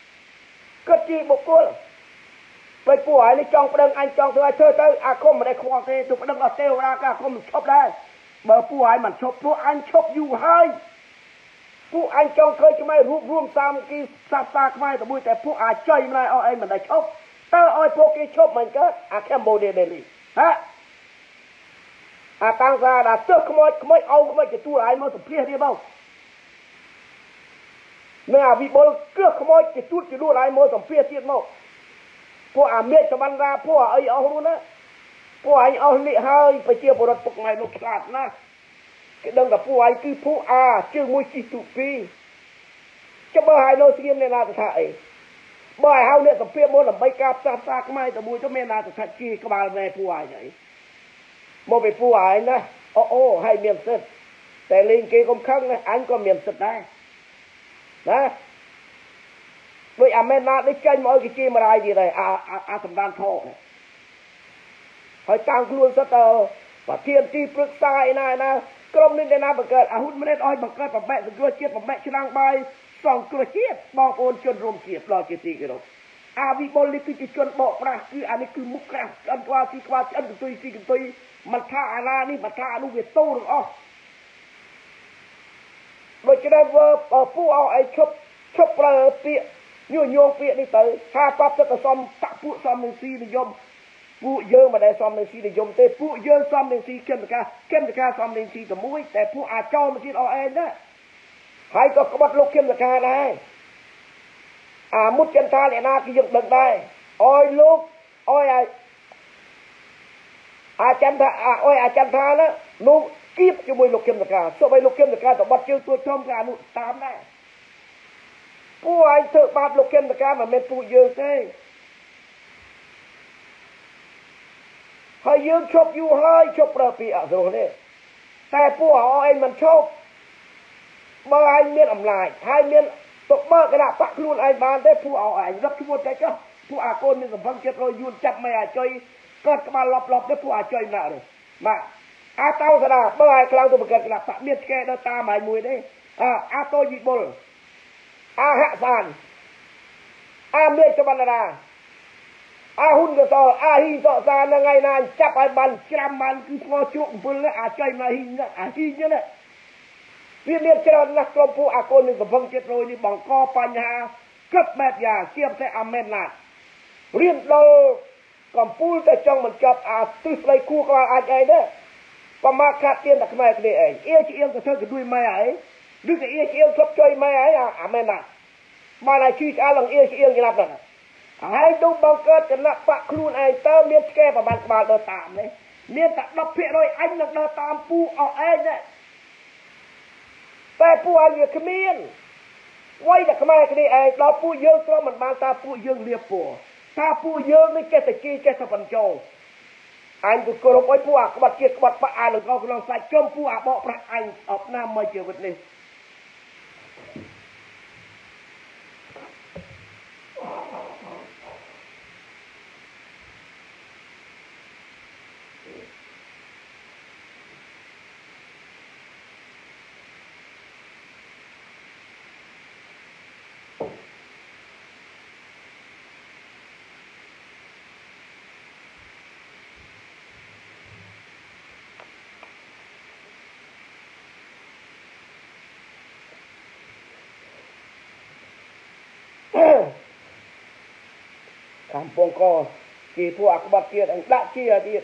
ពេលពួកឯងនេះចង់ប្តឹងអញចង់ធ្វើឲ្យធ្វើទៅអាគមមិនដែលខ្វល់ទេទៅប្តឹងអត់ទេវតាក៏អាគមមិនឈប់ដែរបើពួកឯងមិនឈប់ពួកអញឈប់យូរហើយពួកអញចង់ឃើញខ្មែររួមសាមគ្គីសាសនាខ្មែរទៅមួយតែពួកអាចុយម្ល៉េះអស់ឯងមិនដែលឈប់តើឲ្យពួកគេឈប់មិនកើតអាកម្ពុជានេះហាអាតាំងសារដល់ទើសខ្មោចអោខ្មោចទទួលឯងមកសម្ភាសនេះមកនៅអាវិបុលគឺខ្មោចទទួលឯងមកសម្ភាសទៀតមកពួកអាមេចបណ្ដាពួកអីអស់នោះណាពួកឯងអស់លិហើយប្រជាពលរដ្ឋពុកម៉ែលោកស្លាប់ណាគេដឹងថាពួកឯងគឺពួកជើងមួយជីទូពីចាំបើឲ្យនៅស្ងៀមអ្នកណាទៅថាអីបើឲ្យហៅអ្នកសម្ភារមកដើម្បីការផ្សះផ្សាខ្មែរទៅមួយទៅមានណាទៅថាជីក្បាលណែពួកឯងអីមកពីពួកឯងណាអូឲ្យមានសិទ្ធតែលេងគេកុំខឹងណាអញក៏មានសិទ្ធដែរណាដោយអាមេណានេះចេញមកឲ្យគេជាមរាយទៀតហើយអាសម្ដានថោនេះហើយតាំងខ្លួនសិតទៅប្រធានទីប្រឹក្សាឯណាក្រុមនេះឯណាបង្កើតអាហ៊ុនម៉ាណែតឲ្យបង្កើតបំបែកសង្គ្រោះជាតិបំបែកឆ្នាំងបាយសង្គ្រោះជាតិបងប្អូនជនរួមជាតិដល់ជាទីគោរពអាវិបុលនេះគឺជាជនបកប្រាស់គឺអានេះគឺមុខក្រាស់ឆ្អិនខ្វល់ទីខ្វល់ឆ្អិនកន្ទុយទីកន្ទុយមិនថាអាណានេះមិនថាអានោះវាតូទាំងអស់ដូចជាវើពួកឲ្យឈប់ប្រើពាក្យញញងពាក្យនេះទៅថាប្រាប់ទៅសំតាក់ពួកសំនឹងស៊ីនិយមពួកយើងមិនដែលសំនឹងស៊ីនិយមទេពួកយើងសំនឹងស៊ីកិនតកាសំនឹងស៊ីតែមួយតែពួកអាចោមកទៀតអស់ឯងណាហើយក៏ក្បត់លោកកិនតកាដែរអាមុតចន្ទាអ្នកណាគឺយើងដឹងដែរអោយលោក ôi chân tha ôi chân tha đó nụ kiếp cho mùi lục kim được cả số bay lục kim được cả tao bắt chưa tôi trong cả nụ tám nàyผู้ไอ้เถอะบาปลกเกนตะการมันเป็นผู้เยอะใช่ให้เยอะชอบอยู่ให้ชอบประปีอะโซนี่แต่ผู้เอาไอ้มันชอบมาไอ้เมียนอำลายให้เมียนตกเมื่อกระดาษปักลุนไอ้บานได้ผู้เอาไอ้รับทุกคนใจเจ้าผู้อาโกนมีสมพันธ์เจ็ดรอยยุนจับไม่อาจอยก็มาหลบได้ผู้อาจอยหน้าเลยมาอาเต้าสดาเมื่อไอ้ครั้งตัวประกันกระดาษปักเมียนแกได้ตาหมายมวยได้อาโตยิบอลอาหะซานอาเมฆบันดาอาหุ่นกระสออาฮีสอซานยังไงนานจับไอ้บันกรำมันคือพอจุกบุญและอาใจมาหินนะอาฮีเนี่ยนะเรียนเจริญนักกรมผู้อาโกนหนึ่งกับพังเจ็ดโรยนี่บังกอปัญหาเกิดแบบยาเทียบแต่อเมนนาเรียนเรากำปูแต่จังมันจับอาตึกเลยคู่กับอาใจเนี่ยประมาขาดเตียนแต่ขมายกันเองเอี้ยเอี้ยก็เท่ากับด้วยไม่ไอ้ดูแต่เอี้ยชอบใจไม่ไอ้อเมนนามาในชีวิตอาลังเอี้ยจะรับนะให้ดูบังเกิดจะนับปะครูนไอเติมเมียนแก่ประมาณเดินตามเลยเมียนตัดดับเพี้ยเลยไอ้นักเดินตามปูเอาไอ้เนี่ยแต่ปูเอาอยู่ขมิ้นไว้แต่ขมายกันเองเราปูเยอะก็มันมาตาปูเยอะเรียบปูถ้าปูเยอะไม่แก่ตะกี้แก่สะพันโจอันก็กรบไว้ปูอ่ะกบัดเกียกบัดปะอ่านหรือเรากำลังใส่จมปูอ่ะบอกพระอันออกน้ำมาเจอวันนี้การปองกอกี่พวกบัดเกียรติละเชียดี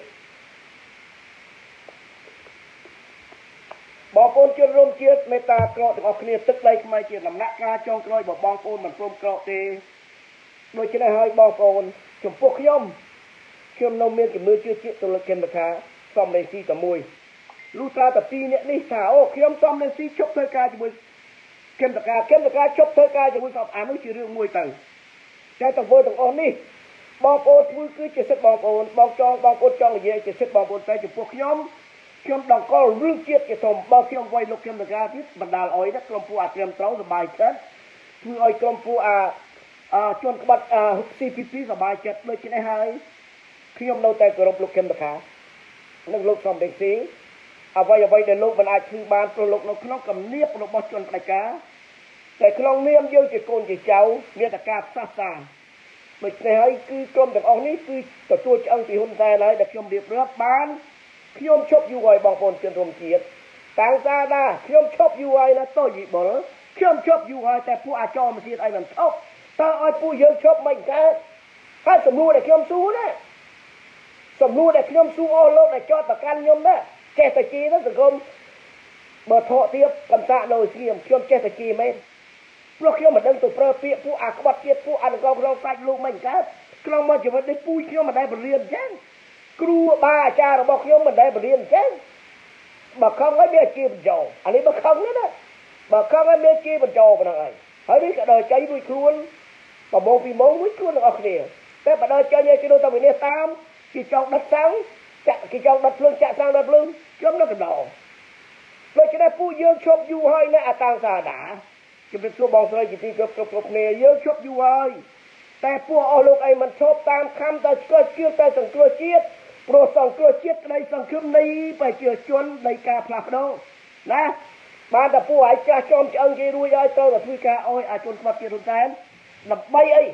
บอกปนจนรวมเชียรเมตากรอถึงออกเนี่ยตึกเลยไม่เชียรลำนักกาจองกรอยบอกบองปนมันพรมกรอตีโดยจะได้ให้บองปนจมพวกย่อมเชื่อมนมเมียนกับมือเชื่อเชี่ยตัวเข็มราคาซ่อมเลนซีกับมวยลูกตาแต่ปีเนี่ยนี่สาวเขียมซ่อมเลนซีชกเธอกาจะมวยเข็มราคาชกเธอกาจะมวยสอบอ่านไม่ชื่อเรื่องมวยต่างใจต่างเวอร์ต่างอ่อนนี่บองโอนมือคือจะเสร็จบองโอนบองจองบองโอนจองอย่างจะเสร็จบองโอนไปจะพวกย่อมเชื่อมดองก็เรื่องเจี๊ยบจะทมบางเชื่อมไว้ลูกเชื่อมตะการที่บรรดาอ้อยนักกรมผู้อาเตรียมเต้าสบายเช็ดเพื่ออ้อยกรมผู้จนบัดซีพีพีสบายเช็ดเลยจะได้ให้เชื่อมเราแต่กรมลูกเชื่อมตะการนั่งลูกสมเด็จสีเอาไว้เดินลูกมันอาจคือบานตัวลูกเราคล้องกับเนียบเราบอจนตะการแต่คล้องเนียมเยอะจะโกนจะเจ้าเนียตะการซามันในให้คือกรมแต่ออกนี้คือตัวจะอังตีหุ่นใจเลยแต่ขยมเรียบเรียบบ้านขยมชอบอยู่ไว้บางคนจนรวมเกียรติต่างซาดาขยมชอบอยู่ไว้นะโตหยิบบอลขยมชอบอยู่ไว้แต่ผู้อาจอมาเสียไอ้มันชอบถ้าไอ้ผู้เยอะชอบไม่แก่ถ้าสมรู้แต่ขยมสู้นะสมรู้แต่ขยมสู้โอ้โลกแต่จอดประกันยมนะแก่ตะกี้นั่นสังคมเบอร์โทรเทียบกำซาโดยเสียมขยมแก่ตะกี้ไหมพวกเขามาดังตัวเปรย์เปียผู้อาขบัดเกียรผู้อันก็เราใส่ลูกไม่กันกลองมาจะมาได้ปุ้ยเขามาได้บทเรียนแจ้งครูบาอาจารย์บอกเขามาได้บทเรียนแจ้งบอกเขาไม่เบี้ยจีบจออันนี้บอกเขาเนี่ยนะบอกเขาไม่เบี้ยจีบจอเป็นอะไรเฮ้ยก็โดยใจด้วยครูนปะโมปีโมด้วยครูนออกเนี่ยแต่ปะโดยใจเนี่ยจะโดนตะวันเนี่ยตามกี่จองดัดสังจะกี่จองดัดเพลิงจะสร้างดัดเพลิงย่อมนักดอกเราจะได้ผู้เยอะชอบอยู่ให้ในอัตราสาดาจะเป็นตัวบองสลายจิตที่กบเนี่ยเยอะชอบอยู่ไว้แต่พวกเอาลูกไอ้มันชอบตามคำแต่ก็เชื่อแต่สังเกตเชียดโปรสังเกตเชียดในสังคมนี้ไปเชื่อชวนในการผลักดันนะมาแต่พวกไอ้จ้าจอมจะอังกีรุ่ยไอ้เต้าแต่ทุยกาอ้อยอาจนมาเกี่ยวกับแทนดับใบไอ้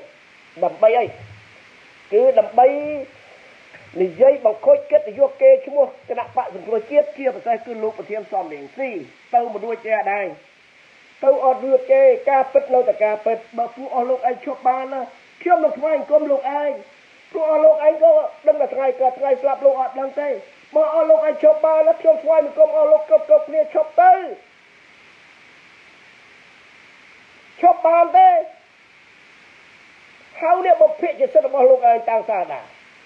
คือดับใบนี่ยัยบางคนเกิดแต่ยกเกยชั่วโมงจะนักปะสังเกตเชียดเกี่ยวกับใจคือลูกประเทียมซ้อมเลี้ยงซี่เต้ามาด้วยแก่ได้เต้าอดเรือกกาเป็ดเราแต่กาเป็ดบอกผู้เอาลูกไอ้ชอบบ้านนะเชื่อมลูกไอ้ก้มลูกไอ้ผู้เอาลูกไอ้ก็ดังแต่ไงเกิดไงสลับลูกอดดังเต้มาเอาลูกไอ้ชอบบ้านแล้วเชื่อมไฟมันก้มเอาลูกกบเนี่ยชอบเต้ชอบบ้านเต้เขาเนี่ยบอกเพี้ยจะสนับเอาลูกไอ้ต่างศาสนา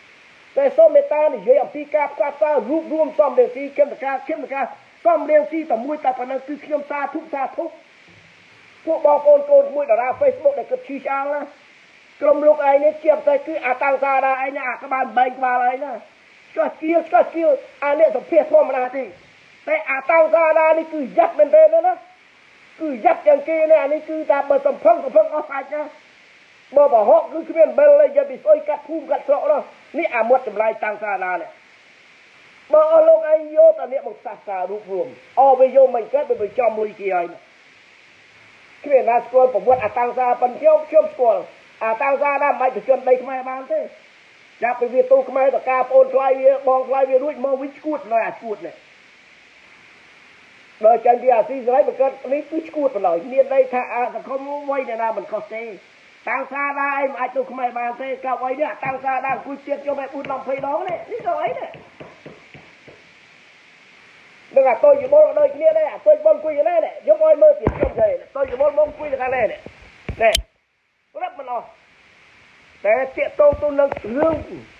តែសូមមេត្តានិយាយអំពីការផ្សះផ្សារូបរួមសំរៀងស៊ីគឹមតកាសំរៀងស៊ីតែមួយតែប៉ុណ្ណឹងគឺខ្ញុំសាធុពួកបងប្អូនកូនមួយតារា Facebook ដែលគិតឈឺឆ្អាលណាក្រុមលោកឯងនេះជាពិសេសគឺអាតាំងសាដាឯងណាអាក្បាលបែងក្បាលឯងណាឆ្កឹះគៀលអានេះសុភាធម្មតាទេតែអាតាំងសាដានេះគឺយ៉ាប់មែនទេណាគឺយ៉ាប់យ៉ាងគេនេះអានេះគឺថាបើសំភឹងអស់សាច់ណាបើបរហកគឺគ្មានបិលយកពីស្អុយកាត់ភូមិកាត់ស្រុកនោះនេះអាមាត់ចម្លែកតាំងសាដានេះបើអស់លោកឯងយកតានេះមកសាសនារូបរួមអវាយកមិនកើតបើចំលុយគេហើយគ្មានណាស្គាល់ប្រវត្តិអាតាំងសាប៉ុនខ្ញុំស្គាល់អាតាំងសាដាមិនបញ្ជនដីខ្មែរបានទេចាប់ពីវាទូខ្មែរតកាប្អូនខ្លាយវាបងខ្លាយវារួចមកវិញឈួតនៅអាឈួតនេះដល់ចាញ់ពីអាស៊ីសេរីបង្កើតនេះគឺឈួតបណ្ដោយមានន័យថាអាសង្គមវ័យណាមិនខុសទេតាំងសាដាឯងមិនអាចទូខ្មែរបានទេកៅអីនេះតាំងសាដាអង្គុយទៀតខ្ញុំឲ្យ4 10 20ដងនេះទៅអីនេះនឹងអាតូចយមលដូចគ្នាដែរអាតូចបងអង្គុយគ្នានេះយកឲ្យមើលទៀតខ្ញុំទេតូចយមលមកអង្គុយទៅខាងនេះនេះប្រាប់មិនអស់តែតាកតងទៅនឹងរឿង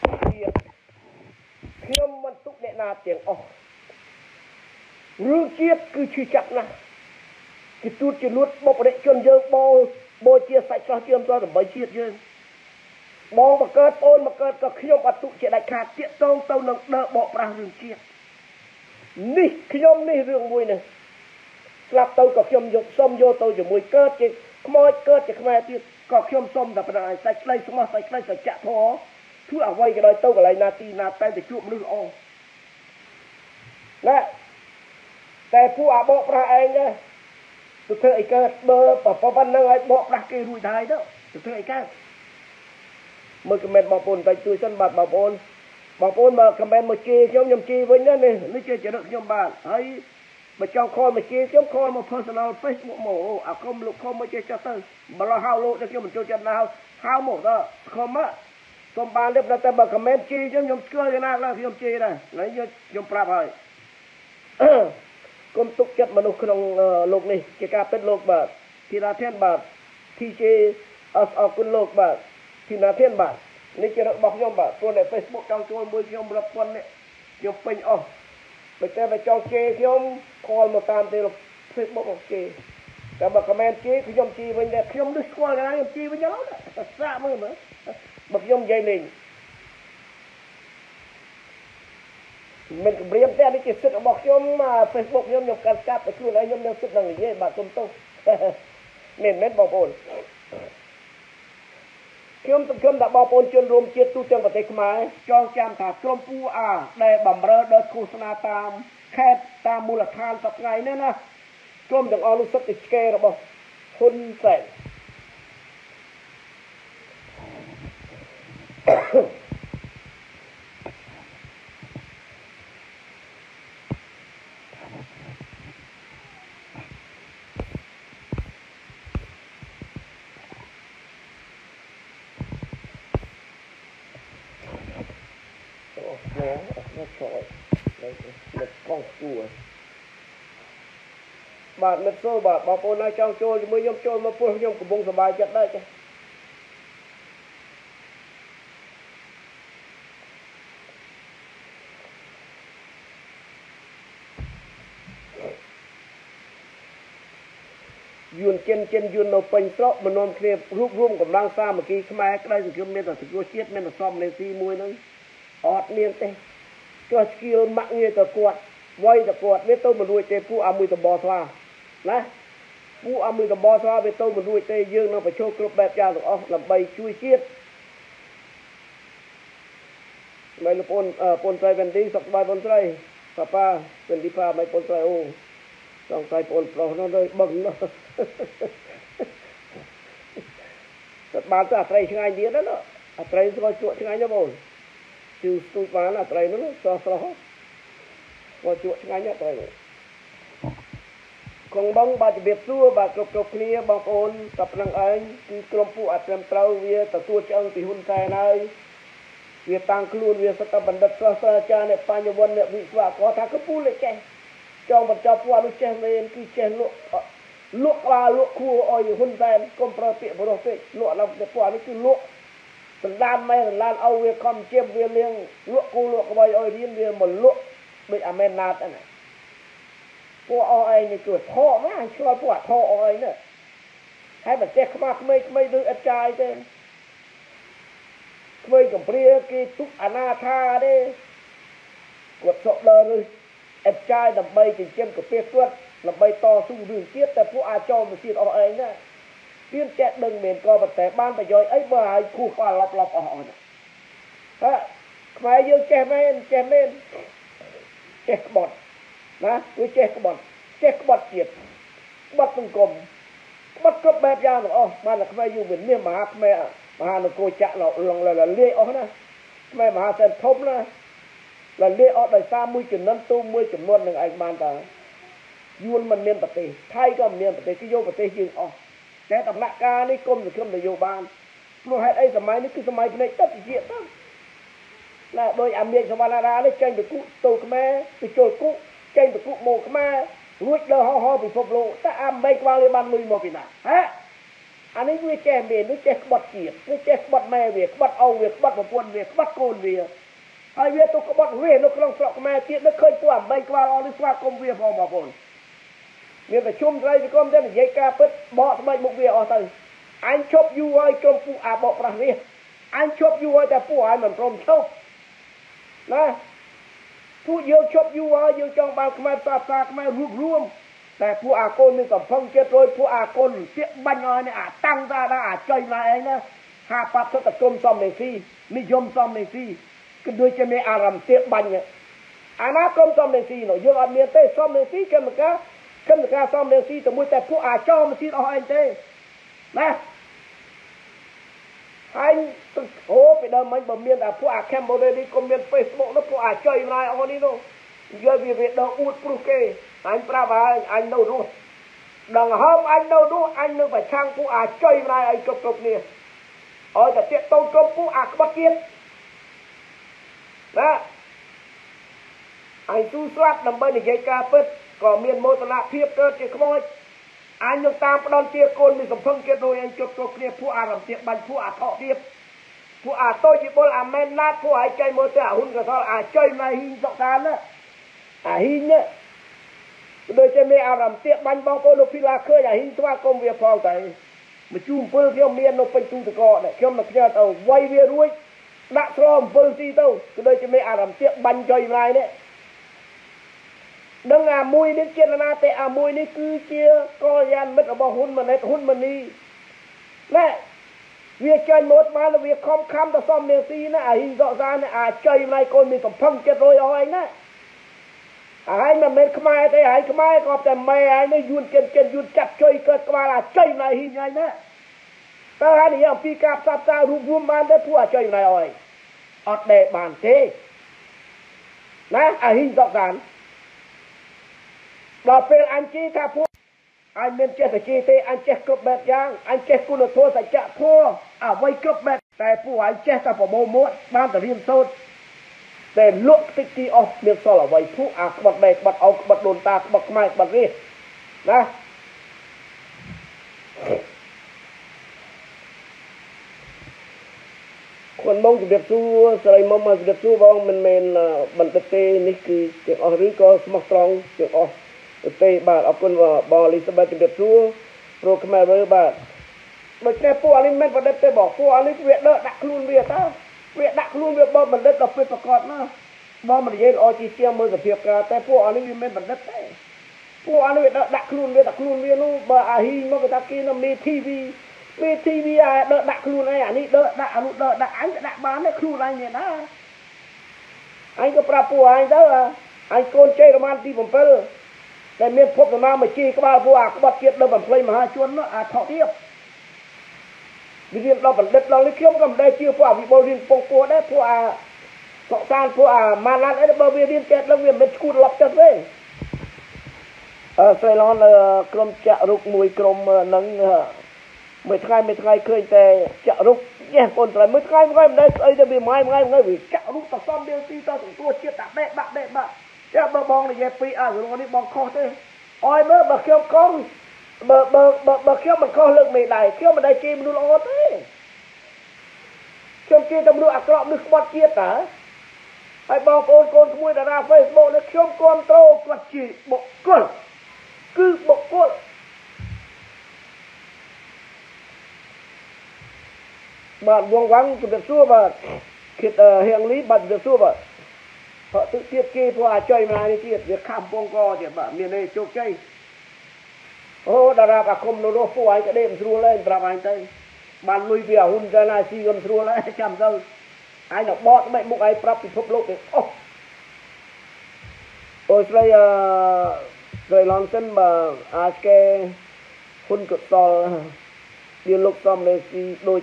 ខ្ញុំមិនទុកអ្នកណាទាំងអស់រឿងជាតិគឺឈឺចាប់ណាស់ជាទូតជាលួតបុព្វជនយើងបូជាសាច់ស្រស់ជឿមតដើម្បីជាតិយើងបងបង្កើតអូនបង្កើតក៏ខ្ញុំអត់ទុកជាដាច់ខាតតាកតងទៅនឹងដើបកប្រាស់រឿងជាតិនេះខ្ញុំនេះរឿងមួយនេះស្លាប់ទៅក៏ខ្ញុំសុំយកទៅជាមួយកើតជាខ្មោចកើតជាខ្មែរទៀតក៏ខ្ញុំសុំតែប៉ុណ្ណឹងឲ្យសាច់ខ្លីស្មោះសាច់ខ្លីសច្ចៈធម៌ធ្វើអ្វីក៏ដោយទៅកន្លែងណាទីណាតែទៅជួបមនុស្សល្អណាតែពួកអាបកប្រាស់ឯងដែរទៅធ្វើអីកើតបើប៉ុណ្ណឹងឲ្យបកប្រាស់គេរួចដែរទៅធ្វើអីកើតមើលខមមិនបងប្អូនតែជួយសិនបាទបងប្អូនបើខមមិនមកជេរខ្ញុំជេរវិញណានេះជាចរិតខ្ញុំបាទហើយបើចង់ខលមកជេរខ្ញុំខលមក personal Facebook មកអាក្រុមលោកខំមកជេរចុះទៅបើឡោះហៅលោកខ្ញុំមិនចូលចិត្តណាហៅមកដល់ខំមកសូមបានទេតែបើខមមិនជេរខ្ញុំស្គាល់យ៉ាងណាឡើយខ្ញុំជេរដែរហើយខ្ញុំប្រាប់ហើយគុំទុកចិត្តមនុស្សក្នុងលោកនេះជាការពិតលោកបាទធីរាធានបាទ TJ អរគុណលោកបាទធីរាធានបាទនេះជារបស់ខ្ញុំបាទព្រោះតែ Facebook ចង់ចូលមួយខ្ញុំរាប់ពាន់នេះខ្ញុំពេញអស់បើតែចង់ជេរខ្ញុំខលមកតាមទេ Facebook មកជេរតែបើ comment ជេរខ្ញុំជេរវិញដែរខ្ញុំនឹងស្គាល់ណាខ្ញុំជេរវិញហ្នឹងសាកមើលបើខ្ញុំនិយាយលេងមិនគម្រាមទេនេះជាសិទ្ធិរបស់ខ្ញុំ Facebook ខ្ញុំកាត់ទៅខ្លួនឯងខ្ញុំនៅសិទ្ធិនឹងនិយាយបាទសុំទោសមែនបងប្អូនខ្ញុំសង្ឃឹមថាបងប្អូនជនរួមជាតិទូទាំងប្រទេសខ្មែរចងចាំថាក្រុមពូអាដែលបំរើដល់ឃោសនាតាមខេត្តតាមមូលដ្ឋានសប្តាហ៍នេះណាក្រុមទាំងអស់នោះសិទ្ធិឆ្កែរបស់ហ៊ុនសែនបាទមិត្តចូលបាទបងប្អូនណាចង់ចូលជាមួយខ្ញុំចូលមកពោះខ្ញុំកំពុងសប្បាយចិត្តដែរចាយួនចិនយួននៅពេញស្រុកមនោមគ្នារួបរวมកម្លាំងសាមគ្គីខ្មែរក្តីសង្ឃឹមមានតែសង្គ្រោះជាតិមានតែសមលេស៊ីមួយហ្នឹងអត់មានទេចុះស្គីលម៉ាក់ងារទៅគាត់វាយទៅគាត់វាទៅមិនរួចទេពួកអាមួយតបស្វាណាពួកអាមួយតបស្វាវាទៅមិនរួចទេយើងនឹងប្រឈមគ្រប់បែបយ៉ាងទាំងអស់ដើម្បីជួយជាតិមិនលោកបងស្រីវ៉ាន់ឌីសុខសប្បាយបងស្រីប៉ាប៉ាវ៉ាន់ឌីប៉ាមិនបងស្រីអូសង្ស័យបងប្រុសនោះទៅបឹងនោះតែបានទៅអាត្រីឆ្ងាញ់ទៀតណាអាត្រីស្គាល់ជក់ឆ្ងាញ់ណាបងជឿស្ទូចបានអាត្រីនោះស្រស់ស្គាល់ជក់ឆ្ងាញ់ណាត្រីនោះកងបងបាទជំរាបសួរបាទគ្រប់គ្នាបងប្អូនតែប៉ុណ្្នឹងឯងគឺក្រុមពួកអត្រឹមត្រូវវាទទួលឆ្អឹងពីហ៊ុនសែនហើយវាតាំងខ្លួនវាសតបណ្ឌិតសាស្ត្រាចារ្យអ្នកបញ្ញវន្តអ្នកវិស្វករថាកំពូលចេះចង់បញ្ចប់ពួកនោះចេះមែនគឺចេះលក់ក្បាលលក់ខួរឲ្យហ៊ុនសែនកុំប្រើពាក្យបរោះពេកលក់ឡើងពួកនេះគឺលក់ đàn mày đàn âu việc không chiêm việc liêng lụa cu lụa cái bầy ơi điên việc một lụa bị amen nát nàyพวกอ้อยนี่เกิดท่อไหมช่วยพวกท่ออ้อยเนี่ยให้แบบเจ๊ขมากไม่ดูอาจารย์เต้ไม่กับเปรี้ยกีทุกอนาถาเด้กดสอบเลยอาจารย์ดับใบจิ๋งเจียมกับเปียกวดดับใบต่อสู้ดึงเจี๊ยบแต่พวกอาจารย์มันเสียอ้อยเนี่ยเปี้ยนแจ๊ดดึงเหม็นก็แต่บ้านไปย่อยไอ้บ่ายคู่ฟ้าหลับอ้อยเนี่ยฮะใครยืนแจมเม่นแจกบอดนะวิเจกบอดเจกบอดเกียรติบอดตึงกลมบอดก็แบบยาวหรอมาแล้วทำไมอยู่เหมือนเมียมหาทำไมมหาหนุ่มโกจะเราลองเลยเลี้ยออกนะทำไมมหาเซนทบนะเราเลี้ยออกได้ซ้ำมือจุดนั้นตู้มือจุดนวดหนึ่งไอ้บ้านตายูนมันเมียนปฏิไทยก็เมียนปฏิก็โยปฏิยืนออกแต่ตำหนักการนี่กรมจะขึ้นในโยบานเพราะให้ไอ้สมัยนี้คือสมัยในตัดเจียตั้งและโดยอเมริกาวันนาได้ใจไปกู้ตัวแม่ไปโจยกู้ใจไปกู้โมกแม่รู้เดินห่อไปพบโลแต่อเมริกาเลยบันมือโมกินะฮะอันนี้วิเจมเบนวิเจบัดเกียรวิเจบัดแม่เวียบัดเอาเวียบัดมาปวนเวียบัดโกนเวียไอเวียตัวกบัดเวียนกลองสลอกแม่เจี๊ยบนึกเคยปวดอเมริกาเอาลิสวากรมเวียพอมาปนเมียแต่ชุ่มไรไปก้มเด่นยัยกาปิดบ่อสมัยมุกเวียออกไปอันชอบอยู่ไอ้กรมผู้อาบอกประเวียอันชอบอยู่ไอ้แต่ผู้อาเหมือนกรมเช่านะผู้เยอะชอบอยู่ว่าเยอะจองบางขมาตาตาขมารวบรวมแต่ผู้อาโกนนี่กับพังเจ็ดโรยผู้อาโกนเสียบัญญัติเนี่ยตั้งตาได้ใจมาเองนะหาปับเท่ากับกรมซ่อมในซีนิยมซ่อมในซีก็โดยจะมีอารมณ์เสียบัญญัติอนาคตซ่อมในซีเนาะยังอันเมียเต้ซ่อมในซีกันมั้งกันซ่อมในซีแต่มวยแต่ผู้อาจอมซีเอาเองเต้นะanh ô bây giờ mình bấm miền à phụ à kem bồ đề đi có miền Facebook nó phụ à chơi lại ở đây đâu giờ vì việc đâu út pru kê anh pra vào anh đâu đúng đằng hôm anh đâu đúng anh đâu phải sang phụ à chơi lại anh chụp chụp nè ở tại tiệm tông chụp phụ à bắt kiệt đó anh tu soát nằm bên này dây ca pết còn miền mô tả thiệp cơ thì không ai anhยังตามประดอนเตียโกนมีสมพังเกโดยอันจบตัวเรียผู้อารัมเตียบันผู้อาทอเรียบผู้อาโตจิบอลอาเมนนาผู้หายใจโมเตอหุ่นกระทออาใจมาหินสกการนะหินเนี่ยโดยจะมีอารัมเตียบันบองโปโลพิลาเคยหินสว่ากรมเวียพองใจมาจุ่มเปิลเที่ยวเมียนนเป็นตูตะกอเนี่ยเที่ยวนักเรียนเอาไวเวียรุ่ยดักทรอมเปิลซีเต้าโดยจะมีอารัมเตียบันใจมาเนี่ยดังมวยนี่เจรนาแต่มวยนี่คือเชียก็ยันไม่ต้องบอกหุ่นมันในหุ่นมันนี่แม่เวียใจหมดมาแล้วเวียคอมคำต่อซ่อมเนซีนะหินดอกซาเนี่ยใจในคนมีกับพังเจ็ดโรยเอาไอ้นะให้มันเป็นขมายแต่ให้ขมายก็แต่ไม่ไอ้นี่ยุนเจนยุนจับใจเกิดกว่าใจในหินไงนะแต่ให้เนี่ยปีกาบซับซารูปรวมมันได้ผู้ใจในอ้อยอดเดบานเทนะหินดอกซานเราเป็นอันจีถ้าพูดอันเป็นเจตจีเตอันเจกบแบบยังอันเจกุลโทสัจจะพัวไว้กบแบบแต่ผู้อันเจตปโมโมดบ้านแต่เรียนโซดแต่ลุกติกีออกเมียนโซลไว้ผู้บัดแบกบัดเอาบัดโดนตาบัดไม้บัดเรียนะคนมองจะเดือดสู้สไลมองมาจะเดือดสู้บ้องมันบันเตเตนี่คือเจ้าหรือก็สมองตรองเจ้าเตะบาดเอาคนว่าบอลลิซาเบธเดือดสู้โปรแกรมเมอร์บาดโดยแค่พวกอันนี้แม่ประเด็นเตะบอกพวกอันนี้เวียดเด้อดักลุนเวียดเต้าเวียดดักลุนเวียดบอลมันเด็ดเราเป็นประกอบนะบอลมันเย็นออจีเซียมือกับเพียบกาแต่พวกอันนี้แม่ประเด็นเตะพวกอันนี้ดักลุนเวียดนู้บาอาฮีมันก็ตะกี้น่ะมีทีวีเด้อดักลุนไอ้อันนี้เด้อดักอันนู้เด้อดักอันดักบ้านเนี่ยลุนอะไรเนี่ยนะไอ้ก็ปราบพวกไอ้เด้อไอ้โกนเจประมาณที่ผมเปิลแต่เมียพบกันมาเมื่อกี้ก็ว่าบัวก็บัดเกียรติเราบันเพลมหาชนเนาะทอเทียบวิธีเราบันเด็ดเราเลี้ยงก็ได้เชื่อพวกวิบรินปงปัวได้พวกสกซานพวกมาลันไอ้บรินเจ็ดแล้วเวียนเป็นกูหลับจัดเลยใส่ร้อนกรมจะรุกมวยกรมนั่งไม่ทายเคยแต่จะรุกแย่คนแต่ไม่ทายไม่ได้ไอ้จะมีไม้วิจะรุกตัดซ้อมเดียวตีต่อตัวเชี่ยตัดเด็ดจะบองในเย็บปีหรือวันนี้บองคอเต้อ้อยเมื่อเขี้ยวกองเขี้ยวมันคอเลิกไม่ได้เขี้ยวมันได้จีมันดูร้อนเต้ខ្ញុំជាតែមនុស្សអាក្រក់មនុស្សក្បត់ជាតិតើហើយបងប្អូនកូនក្មួយតារា Facebook នេះខ្ញុំគ្រប់គ្រងគាត់ជាបុគ្គលគឺបុគ្គលបាទវងវាំងជំរាបសួរបាទគិតហៀងលីបាទជំរាបសួរបាទเพราะទឹកទៀតគេព្រោះអាចុយម្ល៉េះនេះទៀតវាខំពងកទៀតបាទមាននេះជោគជ័យអូតារាអាគមនោះពួកឯងក៏ដេកមិនស្រួលទេប្រាប់ឯងទៅបានលុយពីអាហ៊ុនទៅណាស៊ីក៏មិនស្រួលដែរចាំទៅឯងទៅបកស្បែកមុខឯងប្រាប់ពិភពលោកទាំងអស់អូស្រីស្រីឡនសិនបាទអាចគេហ៊ុនកសលវាលោកសំលេស៊ីដូច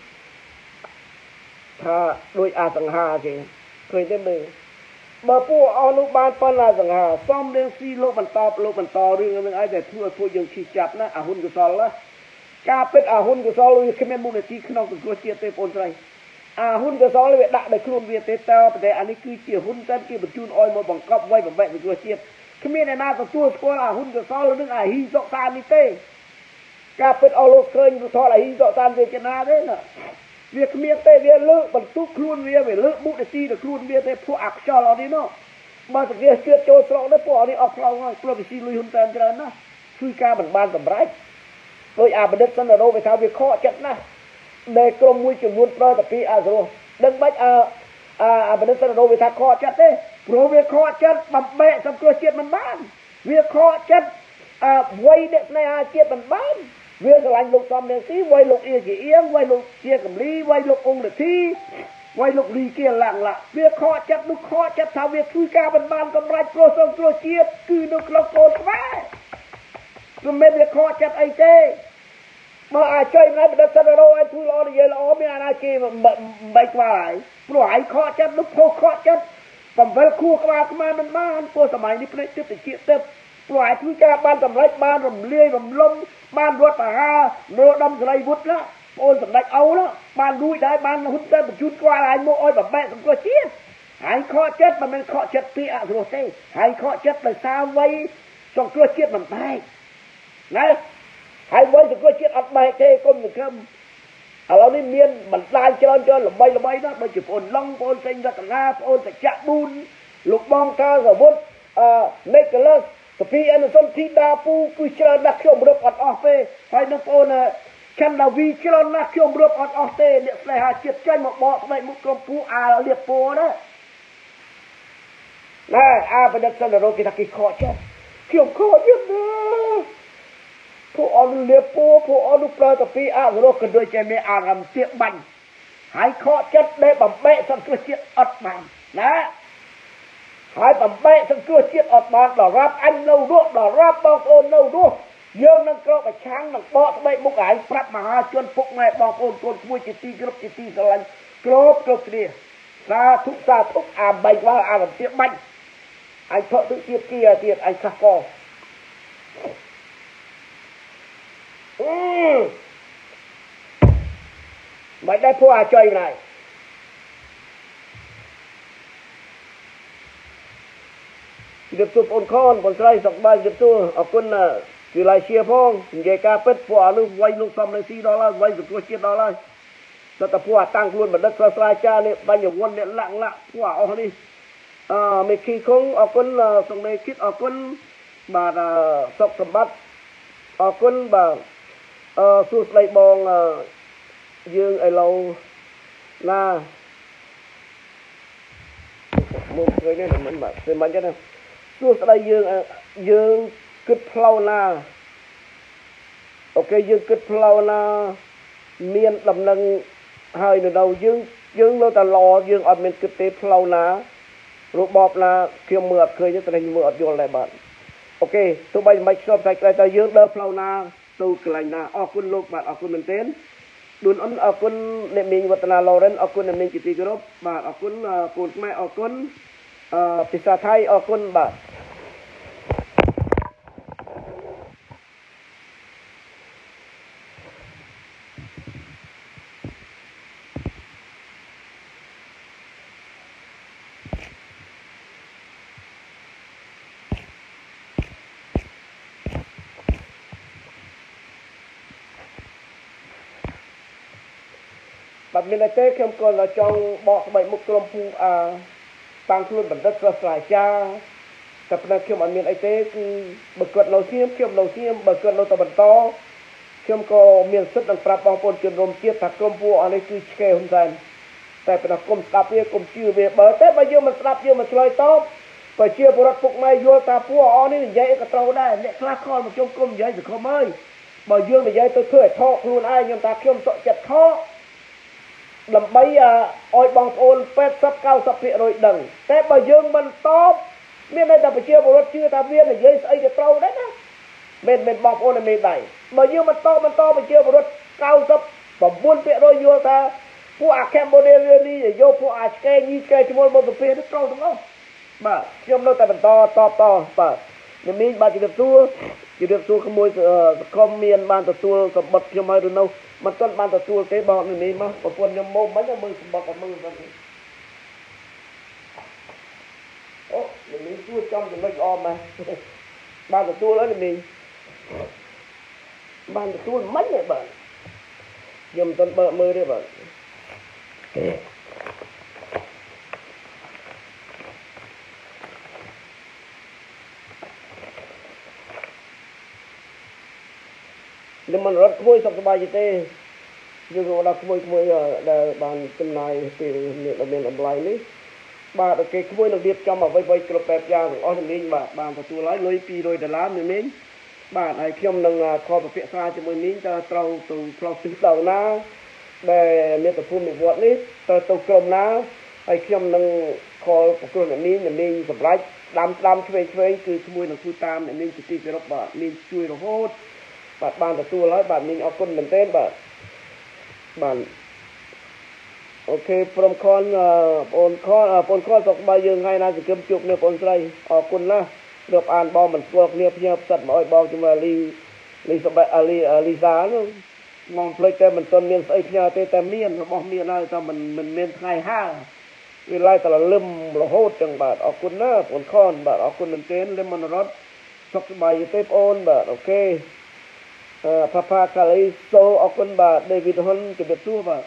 ថាដូចអសង្ហាគេឃើញទេមើលបើពួកអស់នោះបានប៉ុណ្ណាសង្ហាសំលេស៊ីលោកបន្តរឿងនឹងឲ្យតែធ្វើឲ្យពួកយើងឈឺចាប់ណាអាហ៊ុនកសលណាការពិតអាហ៊ុនកសលវាគ្មានមុខនីតិក្នុងសង្គមជាតិទេបងស្រីអាហ៊ុនកសលវាដាក់ដោយខ្លួនវាទេតើប្រទេសអានេះគឺជាហ៊ុនសិនគេបញ្ជូនអោយមកបង្កប់វាយបំបែកសង្គមជាតិគ្មានអ្នកណាទទួលស្គាល់អាហ៊ុនកសលនឹងអាហ៊ីសុកសាននេះទេការពិតអស់លោកឃើញរូបថតអាហ៊ីសុកសានវាជាណាទេណាវាគ្មានទេវាលើកបន្ទុកខ្លួនវាលើកមុខនីតិទៅខ្លួនវាទេពួកអាខ្យល់អត់នេះនោះបើតែវាជឿចូលស្រុកនេះពួកអត់នេះអស់ផ្លូវហើយព្រោះវាស៊ីលុយហ៊ុនតែនច្រើនណាជួយការមិនបានសម្រេចដោយអាបណ្ឌិតសិនរោវាថាវាខកចិត្តណាស់ដែលក្រុមមួយចំនួនប្រើតែពីអាសរោះដឹងបាច់អាបណ្ឌិតសិនរោវាថាខកចិត្តទេព្រោះវាខកចិត្តបំបែកសង្គ្រោះជាតិមិនបានវាខកចិត្តវ័យអ្នកស្នេហាជាតិមិនបានវាស្រឡាញ់លោកសំរងស៊ីវ័យលោកអៀជាអៀងវ័យលោកជាកំលីវ័យលោកអង្គលធីវ័យលោកលីគៀឡាំងឡាវាខកចិត្តនោះខកចិត្តថាវាជួយការមិនបានសម្រេចព្រោះសង្គ្រោះជាតិគឺនៅក្នុងកូនខ្មែរមិនមែនវាខកចិត្តអីទេបើអាចុយមិនបណ្ឌិតសិនរោឲ្យធ្វើល្អនិយាយល្អមានអាណាគេមិនខ្វល់ហើយព្រោះឯងខកចិត្តនោះខកចិត្តកំវិលខួរក្បាលខ្មែរមិនបានព្រោះសម័យនេះភ្នែកទឹកតិចទឹកព្រោះឯងធ្វើការបានសម្រេចបានរំលាយរំលំបានរត់បហានរោត្តមសេរីវុឌ្ឍណាបងសម្ដេចអូណាបានរួចដែរបានហ៊ុនតែបញ្ជូនក្បាលឯងមកឲ្យបំបែកសង្គ្រោះជាតិឯងខកចិត្តមិនមែនខកចិត្តពីអសរោះទេឯងខកចិត្តដោយសារវ័យសង្គ្រោះជាតិមិនបែកណាហើយវ័យសង្គ្រោះជាតិអត់បែកទេគុំសង្ឃឹមឥឡូវនេះមានបណ្ដាញច្រើនល្បីណាស់ដូចជាបងឡុងបងសេងរតនាបងសច្ចៈប៊ូនលោកបងកាសវុឌ្ឍNicholas កពីអនុសន្ធធីតាពូគឺច្រើនណាស់ខ្ញុំរឹបអត់អស់ទេហើយនឹងបងឆន្ទដាវីច្រើនណាស់ខ្ញុំរឹបអត់អស់ទេអ្នកស្នេហាជាតិចេញមកបកស្បែកមុខក្រុមពូអាលៀបពោណាអាបណ្ឌិតសិនរោគេថាគេខកចិត្តខ្ញុំខកចិត្តណាពួកអនុលៀបពោពួកអនុប្រើតាពីអសរោក៏ដូចជាមានអារម្មណ៍ទៀបបាញ់ហើយខកចិត្តដែលបំបែកសង្គ្រោះជាតិអត់បានណាហើយបំបែកសង្គ្រោះជាតិអត់បានដល់រាប់អញនៅរស់ដល់រាប់បងប្អូននៅរស់យើងនឹងក្រោកប្រឆាំងនឹងបកស្បែកមុខឯងប្រាប់មហាជនពុកម៉ែបងប្អូនកូនមួយជាទីគ្រប់ជាទីស្រឡាញ់គ្រប់គ្នាសាធុអាបែកវ៉ាអារម្មណ៍ទៀបបាញ់អញថតទឹកទៀតអញខះកមិនได้ពួកអាចុយណាយជម្រាបសួរបងខនបងស្រីសុខបាយជម្រាបសួរអរគុណគឺឡាយជាផងនិយាយការពិតពួកអនុវ័យលោកសំលេស៊ីដល់ហើយវ័យសង្គ្រោះជាតិដល់ហើយតែតពួកតាំងខ្លួនបណ្ឌិតសាស្ត្រាចារ្យនេះបញ្ញវន្តអ្នកលាក់ពួកអស់នេះមេគីខុងអរគុណសំលេគិតអរគុណបាទសុខសម្បត្តិអរគុណបាទសួស្ដីបងយើងឥឡូវណាមកឃើញនេះមិនបាទស្មិនចឹងណាសួស្ដីយើងគិតផ្លូវណាអូខេយើងគិតផ្លូវណាមានដំណឹងហើយនៅដល់យើងនៅតែល្អយើងអត់មានគិតទេផ្លូវណារបបណាខ្ញុំមើលអត់ឃើញទេតែខ្ញុំមើលអត់យល់ដែរបាទអូខេទោះបីមិនខ្ញុំតែតែយើងដើរផ្លូវណាទៅកន្លែងណាអរគុណលោកបាទអរគុណមែនទែនដួនអរគុណអ្នកមីងវឌ្ឍនាឡូរិនអរគុណអ្នកមីងជាទីគោរពបាទអរគុណកូនខ្មែរអរគុណភាសាថៃអរគុណបាទ bạn mình là thế không còn là trong bỏ bảy mộtក្រុមភូtăng luôn bản đất rất là cha tập là khi bạn mình ấy thế bậc cột đầu tiên bậc cột đầu tầm to khi có miền xuất đang prap bong pôn trường rôm chia thạcក្រុមភូanh ấy cứ kêu hơn dầnแต่เป็นกรมสลับเนี่ยกรมชื่อเบียเบอร์แต่ไปเยอะมันสลับเยอะมันช่วยต้มไปเชื่อบุรุษพวกไม่ยัวตาพัวอ๋อนี่ใหญ่ก็โตได้เนี่ยคลาคอนมาจมกรมใหญ่สุดเขาไม่บ่เยอะมันใหญ่ตัวเพื่อท่อครูนไอ้ยมตาเขี้ยมโตจัดท่อลำใบอ้อยบองโอนเป็ดซับเก้าซับเพียรอยดังแต่บ่เยอะมันต้มเมื่อได้แต่ไปเชื่อบุรุษชื่อตาเวียนใหญ่ไอ้จะโตได้นะเม็ดบองโอนไม่ได้บ่เยอะมันโตไปเชื่อบุรุษเก้าซับบ่บุญเพียรอยยัวตาผู้อาแคมโมเดลนี่โยผู้อาแกยี่แกจมูกมันก็เพี้ยนทุกตรงนั้นบ่ยมเราแต่เป็นต่อบ่เดี๋ยวนี้บ้านจีเดือดซัวขโมยคอมเมียนบ้านตะซัวสมบัติยมให้ดูนู่มันต้นบ้านตะซัวเก๋บอกนี่มั้งปะปนยมโมมันจะมือสมบัติกับมือมันโอ้เดี๋ยวนี้ซัวจอมจะไม่ออมมาบ้านตะซัวแล้วนี่บ้านตะซัวมันเนี่ยบ่ยมต้นเปิดมือได้บ่แล้วมันรถขโมยสบายจีเต้ยังเราขโมยบ้านจำนายที่เนี่ยเราเป็นอะไรนี่บ้านโอเคขโมยเราเรียบจำเอาไว้กระเป๋ายางอ๋อทำนี้บ้านประตูร้อย$100นี่บ้านไอ้เขี้ยมนังคอประเภทซาจะมือนี้จะเราซื้อเรานะได้เมียตะพูนในวัดนี้ตัวกลมนะไอ้เขี้ยมนังคอประตูแบบนี้สบายดำช่วยคือขโมยหนังสือตามนี่จะตีไปรบบ้านนี่ช่วยเราโหดบ้านตะตัวร้อยบ้านนี่เอาคนเหมือนเต้นบ้านโอเคพร้อมคอนปนคอนสกใบยังไงนะจะเก็บจุกเนี่ยปนใส่ออกคนละเดือบอ่านบอมันพวกเนี่ยเพียบสัตว์บ่อยบอจะมาลีสบายลีซาเนาะมองเพลย์แต่มันต้นเมียนไอ้เพียแต่เมียนบอกเมียนอะไรแต่มันเมียนไงห้าเวลาแต่ละลืมเราโหดจังบาดออกคนละปนคอนบาดออกคนเหมือนเต้นเล่มมันรถสกใบเต้ปนบาดโอเคพระพากาลิโซออกคนบาดเดวิดฮอนจะเป็นตัวบาด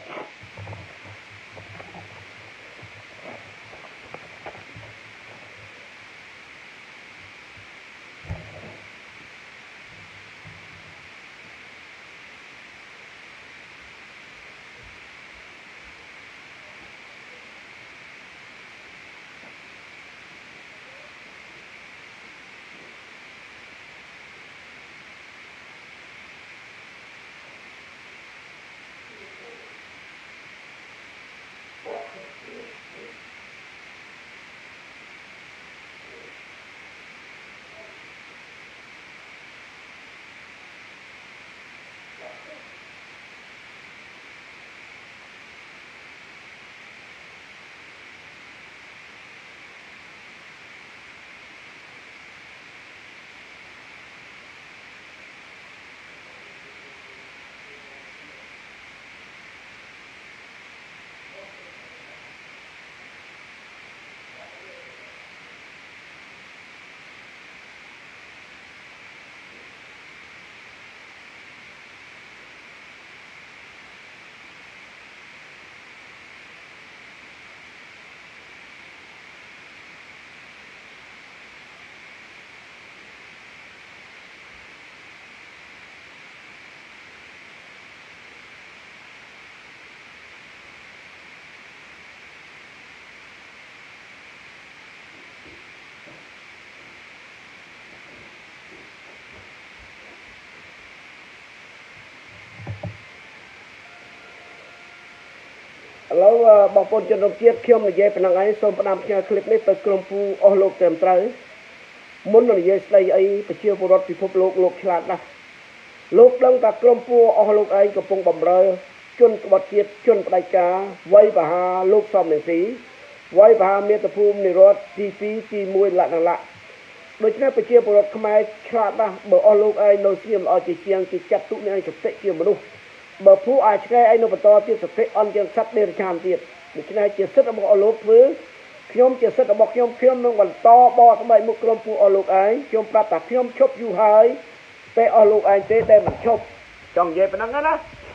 แล้วบางคนจนเราเทียบเขี้ยมในเย่เป็นยังไงส่งประดามเชื่อคลิปนี้ไปกลุ่มผู้อโลกเต็มใจมุนในเย่ใส่ไอ้ไปเชื่อผู้รถพิภพโลกฉลาดนะโลกดังกับกลุ่มผู้อโลกไอ้กับปงบำเรอจนกบฏเทียบจนปลายกาไว้ปะหาโลกซ้อมในสีไว้ปะหาเมียตะภูมิในรถที่มวยละนั่นละโดยเฉพาะไปเชื่อผู้รถขมายฉลาดนะเบอร์อโลกไอ้โนเซียมเอาจีเชียงจีจับทุกเนี่ยกับเตะเกี่ยวมนุษย์บผู้อาจจะไอ้นบตอที่สเปออนยังซัดเดรชานตีดิฉันให้เจสต์บอกอโลกฟื้นขยมเจสต์บอกขยมน้องวันตอบอสมัยมุกลมผู้อโลกไอ้ขยมปราตักขยมชบอยู่หายแต่อโลกไอ้เตะได้มันชบจังเย่เป็นนั่งนะ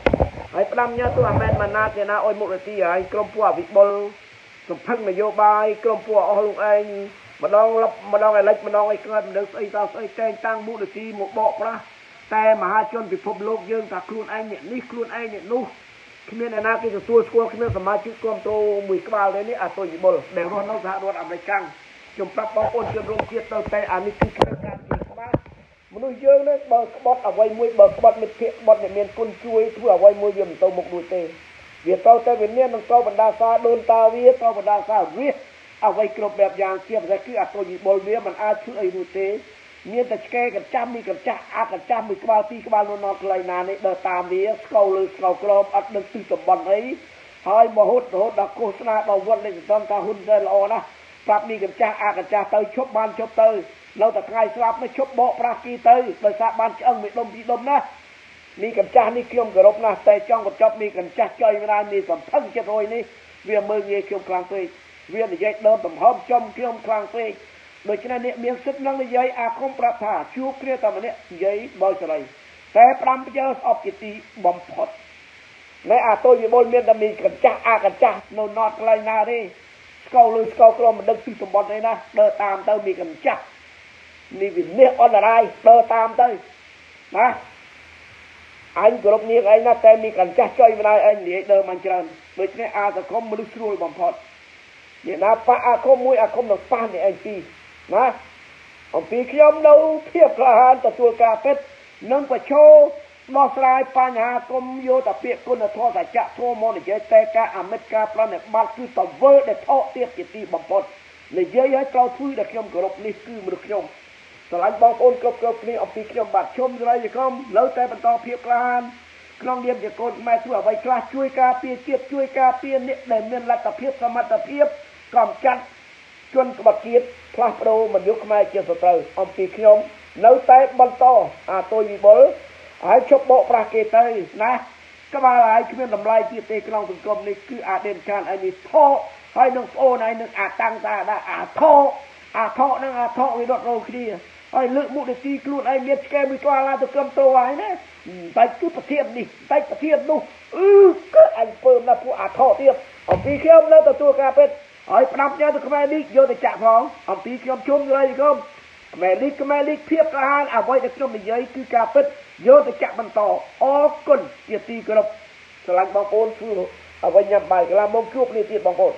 ហើយផ្ដាំញ៉ាទូអាមែនម៉ាណាតទេណាអុយមុខនាទីហើយក្រុមពួកអវិបុលសំផឹងនយោបាយក្រុមពួកអស់លោកឯងម្ដងលប់ម្ដងឯលិចម្ដងឯកើតមិនដឹងស្អីតស្អីតែងតាំងមុខនាទីមកបកប្រាស់តែមហាជនពិភពលោកយើងថាខ្លួនឯងអ្នកនេះខ្លួនឯងអ្នកនោះគ្មានអ្នកណាគេទទួលស្គាល់គ្មានសមាជិកគ្រប់គ្រងមួយក្បាលទេនេះអាតុយបុលដែលរស់នៅសហរដ្ឋអាមេរិកខ្ញុំប្រាប់បងប្អូនជនរួមជាតិទៅតែអានេះគឺការការពីច្បាស់មនុស្សយើងនេះបើក្បត់អ្វីមួយបើក្បត់មិត្តភ័ក្តិក្បត់អ្នកមានគុណជួយធ្វើអ្វីមួយវាមិនទៅមុខដូចទេវាទៅតែវាមាននឹងទៅបណ្ដាសាដូនតាវាទៅបណ្ដាសាវាអ្វីគ្រប់បែបយ៉ាងជាពិសេសគឺអាតុយបុលវាមិនអាចធ្វើអីនោះទេមានតែឆ្កែកញ្ចាំនេះកញ្ចាស់អាកញ្ចាំមួយក្បាលពីរក្បាលនោះណត់កន្លែងណានេះដើរតាមវាស្កោលើស្កោក្រមអត់ដឹងទិសតំបន់អីហើយមហូតរហូតដល់ឃោសនាដល់វត្តលេខសំថាហ៊ុនសែនល្អណាស់ប្រាប់នេះកញ្ចាស់អាកញ្ចាស់ទៅឈប់បានឈប់ទៅនៅតែថ្ងៃស្លាប់នេះឈប់បកប្រាស់គីទៅដោយសារបានឆ្អឹងមួយដុំពីរដុំណានេះកញ្ចាស់នេះខ្ញុំគោរពណាស់តែចង់បញ្ចប់នេះកញ្ចាស់ចុយមិនដែរនេះសំផឹងចិត្តរយនេះវាមើលងាយខ្ញុំខ្លាំងពេកវានិយាយដើមទំហំចំខ្ញុំខ្លាំងពេកដូច្នេះអ្នកមានសិទ្ធិនឹងនិយាយអាគមប្រាប់ថាជួបគ្នាតែម្នាក់និយាយបើសេរីតែ5ប្រយោស្អប់ជាទីបំផុតនៅអាតុយវិបុលមានតែមានកញ្ចាស់អាកញ្ចាស់នៅណត់កន្លែងណាទេស្កោលើស្កោក្រមមិនដឹងពីតំបន់ទេណាដើរតាមទៅមានកញ្ចាស់នេះវិនិច្ឆ័យអន្តរាយដើរតាមទៅណាអញគ្រប់នាងឯងណាតែមានកញ្ចាស់ចុយមិនដែរឯងនិយាយដើរមិនច្រើនដូច្នេះអាសង្គមមនុស្សស្រួលបំផុតនិយាយណាប៉អាគមមួយអាគមនឹងប៉ះនេះឯងពីណាអំពីខ្ញុំនៅភាពក្លាហានទទួលការពិតនិងប្រឈមដោះស្រាយបញ្ហាគុំយោតាពាក្យគុណធម៌សច្ចៈធម៌មកនិយាយតែការអមិតការប្រណិប័តគឺតវើដែលថោកទៀតជាទីបំផុតនិយាយឲ្យត្រូវធ្វើដែលខ្ញុំគោរពនេះគឺមនុស្សខ្ញុំស្រឡាញ់បងប្អូនគ្រប់គ្នាអំពីខ្ញុំបាទជុំស្រីខ្ញុំនៅតែបន្តភាពក្លាហានក្នុងនាមជាកូនខ្មែរធ្វើអ្វីខ្លះជួយការពារជាតិជួយការពារអ្នកដែលមានលទ្ធភាពសមត្ថភាពកំចាត់ជនក្បត់ជាតិផ្លាស់ប្ដូរមិនយកខ្មែរជាសត្រូវអំពីខ្ញុំនៅតែបន្តអាតុយវិបុលហើយជប់បកប្រាស់គេទៅណាក្បាលហើយគ្មានតម្លៃទៀតទេក្នុងសង្គមនេះគឺអាដេនខានឯនេះថោហើយនឹងប្អូនឯនឹងអាតាំងតាដែរអាថោនឹងអាថោវាដុតរោគ្នាហើយលើកមុខនីតិខ្លួនឯងមានឆ្កែមួយក្បាលឡើងទៅក្រុមតោហើយណាតែគឺប្រធាននេះតែប្រធាននោះគឺអញពើណាពួកអាថោទៀតអំពីខ្ញុំនៅទទួលការពិតហើយផ្ដាប់ញ៉ាទៅខ្មែរនេះយកទៅចាក់ផងអំពីខ្ញុំជុំហើយខ្ញុំខ្មែរនេះភាពក្លាហានអ្វីដែលខ្ញុំនិយាយគឺការពិតយកទៅចាក់បន្តអរគុណជាទីគោរពស្រឡាញ់បងប្អូនធ្វើអ្វីញ៉ាំបាយកន្លះមកជួបនេះទៀតបងប្អូន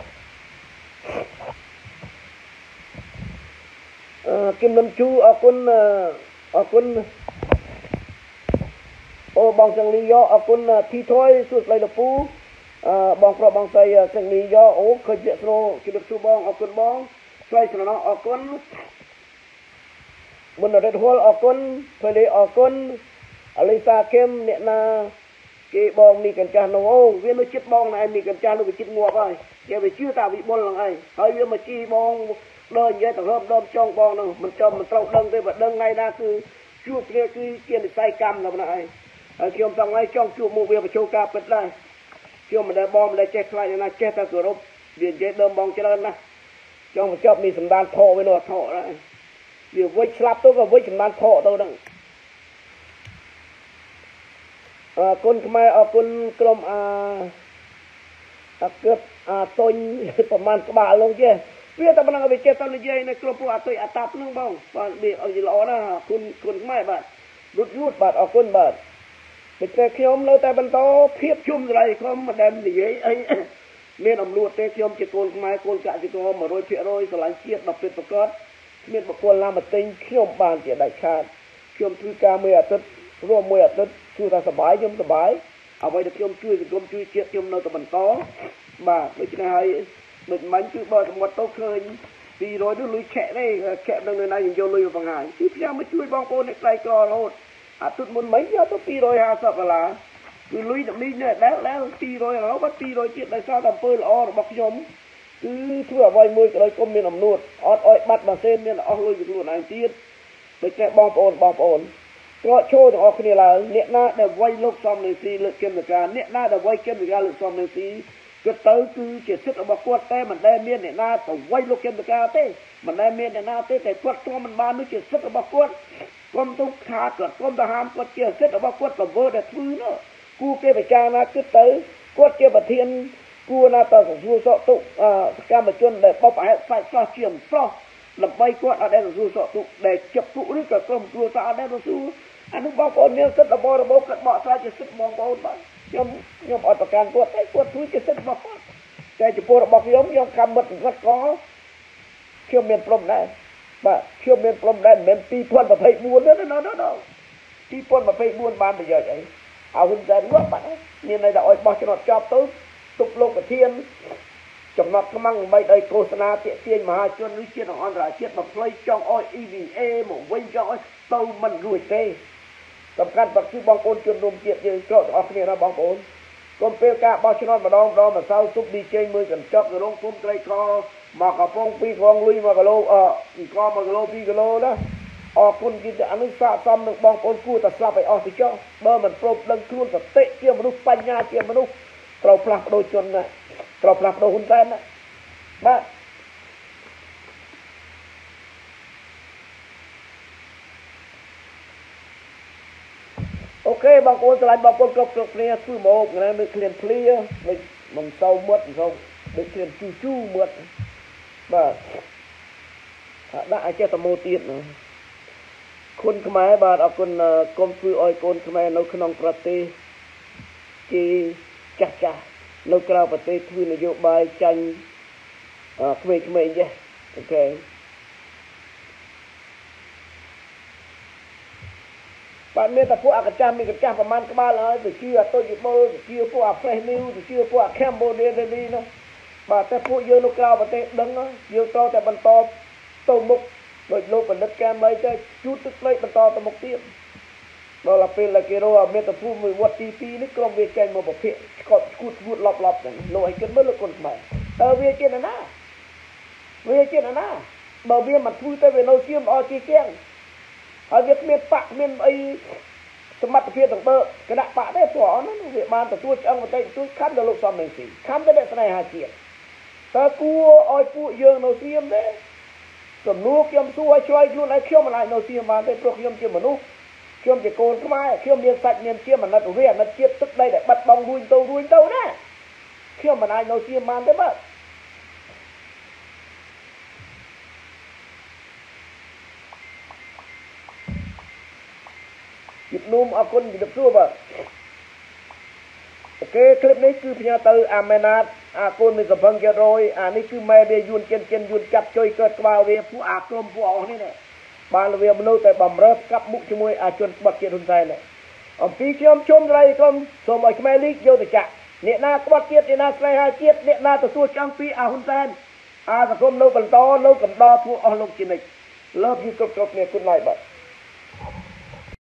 គឹមនឹងជូអរគុណអូបងចង្លីយកអរគុណធីថយសួស្ដីលពូបងប្រុសបងស្រីចង្លីយកអូឃើញវាស្រូជម្រាបសួរបងអរគុណបងស្រីស្រណោះអរគុណមុនរត់ហួលអរគុណពេលអរគុណអលីសាខេមអ្នកណាគេបងមីកញ្ចាស់នោះអូវានៅចិត្តបងណែមីកញ្ចាស់នោះវាចិត្តងាប់ហើយគេវាជឿតាវិបុលហ្នឹងហើយវាមកជីបងដើរនិយាយទៅហើបដើមចង់បងនោះមិនចំមិនត្រូវដឹងទេបើដឹងថ្ងៃណាគឺជួបគ្នាគឺជានិស័យកម្មដល់ណាហើយខ្ញុំចង់ឲ្យចង់ជួបមកវាបញ្ចូលការពិតដែរខ្ញុំមិនដែលបងមិនដែលចេះខ្លាចណាចេះតែគោរពវានិយាយដើមបងច្រើនណាស់ចង់បញ្ចប់នេះសម្ដានថោវានោះថោដែរវាវិចស្លាប់ទៅក៏វិចសម្ដានថោទៅហ្នឹងអរគុណខ្មែរអរគុណក្រុមអាគិតតុញប្រមាណក្បាលលោកចេះវាតែប៉ុណ្ណឹងវាចេះតែនិយាយនៅក្រុមពួកអាតុយអាតាប់ហ្នឹងបងបាទវាឲ្យល្អណាស់គុណខ្មែរបាទរត់យូតបាទអរគុណបាទតែខ្ញុំនៅតែបន្តភាពជុំស្រីខ្ញុំមិនដែលនិយាយអីមានអំនួតទេខ្ញុំជាកូនខ្មែរកូនកសិករ 100% ស្រឡាញ់ជាតិដល់ពិតប្រាកដមានបុគ្គលណាមកទិញខ្ញុំបានជាដាច់ខាតខ្ញុំធ្វើការមួយអាទិត្យរួមមួយអាទិត្យគឺថាសប្បាយខ្ញុំសប្បាយអ្វីដែលខ្ញុំជួយសង្គមជួយជាតិខ្ញុំនៅតែបន្តបាទដូច្នេះហើយដូចមិញគឺបើសមុទ្រទៅឃើញ200នោះលុយឆែកទេឆែកនឹងនៅណាយកលុយមកបង្ហាញគឺខ្ញុំមកជួយបងប្អូនអ្នកក្រីក្ររហូតអាទិត្យមុនមិញយកទៅ$250គឺលុយតែមីនេះដែល200រហូតបាត់200ទៀតដោយសារតែអំពើល្អរបស់ខ្ញុំគឺធ្វើអ្វីមួយក៏ដោយគុំមានអំនួតអត់អោយបាត់ម៉ាស៊ីនមានអស់លុយពីខ្លួនឯងទៀតដូច្នេះបងប្អូនក្រោកឈរទាំងអស់គ្នាឡើងអ្នកណាដែលវាយលោកសំនៅទីលើកគិមការអ្នកណាដែលវាយគិមការលើកសំនៅទីគឺទៅគឺជាសិទ្ធិរបស់គាត់តែមិនដែលមានអ្នកណាទៅវាយលោកគិមការទេមិនដែលមានអ្នកណាទេតែគាត់ទ្រាំមិនបាននោះជាសិទ្ធិរបស់គាត់គុំទៅខាតគាត់គុំទៅហាមគាត់ជាសិទ្ធិរបស់គាត់ទៅធ្វើដែលធ្វើនោះ cua kia phải cha na cứ tới quất kia và thiên cua na tờ của vua sọ tụ cam mà chân để bóc phải cho chiềm cho làm bay quất ở đây là vua sọ tụ để chụp tụ đi cả cầm cua ta ở đây là vua anh lúc bao con nêu rất là bò cất bọ ra chỉ sức mong bò mà nhom ở tập can quất ấy quất túi chỉ sức bò cái chỉ bò bọc nhom cầm mật rất có chưa miền plom này mà chưa miền plom này miền pi phun và phải buồn đó nó pi phun và phải buồn ban bây giờ vậyเอาหุ่นใจรู้ป่ะนี่ในดอยบอชนอจอบตู้ตุกโลกเทียนจำนวนกำลังใบใดโฆษณาเตี้ยเตี้ยมหาชนวิเชียนอ่อนราเชียนมาเพลย์จองอ้อย EVA หมู่วิ่งจองอ้อยตู้มันรวยเต้สำคัญปักชื่อบางคนจนรวมเจียดยืนโกรธออกเนี่ยนะบางคนกรมเปลกาบอชนอมาดองมาเศร้าซุปดีเจมือกันจอบกระลงพุ่มไกลคอมากระปงปีคลองลุยมากระโลอีกอมากระโลปีกระโลนะออกคนกินแต่อนุสาซ้ำหนึ่งบางคนกู้แต่สลับไปออกไปจ่อเมื่อมันโปรบดังครูนแต่เตะเกี่ยวมนุษย์ปัญญาเกี่ยวมนุษย์เราผลักโดยจนนะเราผลักโดยหุ่นแทนนะบ้าโอเคบางคนสลายบางคนกรอบเนี่ยคือโมกนะนึกเคลียนเคลียมันเศร้าเมื่อเขานึกเคลียนจู้เมื่อบ้าได้เจ้าตะโมตีนนะคนขมายบาดเอาคนกรมฟื้นอ้อยคนขมายเราขนมประเทศจีจ่าเรากล่าวประเทศพื้นนโยบายจันขมายเยอะโอเคบ้านเมื่อแต่พวกอากาศมีกระจายประมาณกบ้านเลยแต่เชื่อตัวอยู่มือเชื่อพวกเฟรนิวเชื่อพวกแคมโบเดียดีนะบาดแต่พวกเยอะเรากล่าวประเทศดังนะเยอะโตแต่บรรทอโตมุกโดยโลกเป็นนักแกมไม่ใช่ชุดตึกเล็กบรรทอตะมุกเตี้ยเราละเป็นละเกโรเมื่อแต่พวกมือวัดตีนี่กรมเวชมาบอกเพี้ยกดกูดพูดหลบๆกันลอยกันเมื่อละคนใหม่เวชนะนะเวชนะนะบ่เวียมันพูดแต่เวโนเซียมออจีเกียงเอาเวียเมียปะเมียไอสมัติเพียต่างเบอร์กระดาษปะได้พอนั่นเวียบานแต่ตัวจังมาใจตัวคันเดลกซอมเมงสีคันได้สนายหาเกียรแต่กูออยปูเยอะโนเซียมเด้สมนุกยมสู้ช่วยยุ่งไรเขี้ยวมันไรโนเซียมมาได้พวกยมเจียมมนุษย์เขี้ยวจะโกนก็ไม่เขี้ยวเมียสัตว์เมียเชี่ยมันนัดเรียนนัดเชี่ยตึกได้แต่บัดบองรุยโตนะเขี้ยวมันไรโนเซียมมาได้บ้างหยิบนุ่มเอาคนหยิบสู้ป่ะโอเคคลิปนี้คือพญาเตอร์อาเมนาตอาคนมีสัมพันธ์เกี่ยวโรยนี่คือแม่เดียยุนเจนยุนจับจอยเกิดกวาวเวียผู้อากรมผู้ออกนี่แหละบางเวียมโนแต่บ่มเริบกับมุกชมวยอาจนบัดเกียรติใจเลยปีเชื่อมชมไรกรมสมัยขมายลิกโยติจักเนี่ยนาบัดเกียรตินาสไลหาเกียรติเนี่ยนาตัวจังปีอาหุ่นแทนสังคมโนกันต่อโนกันดอผู้ออกลงจินิกเลิฟยูกรบเนี่ยคุณนายบัด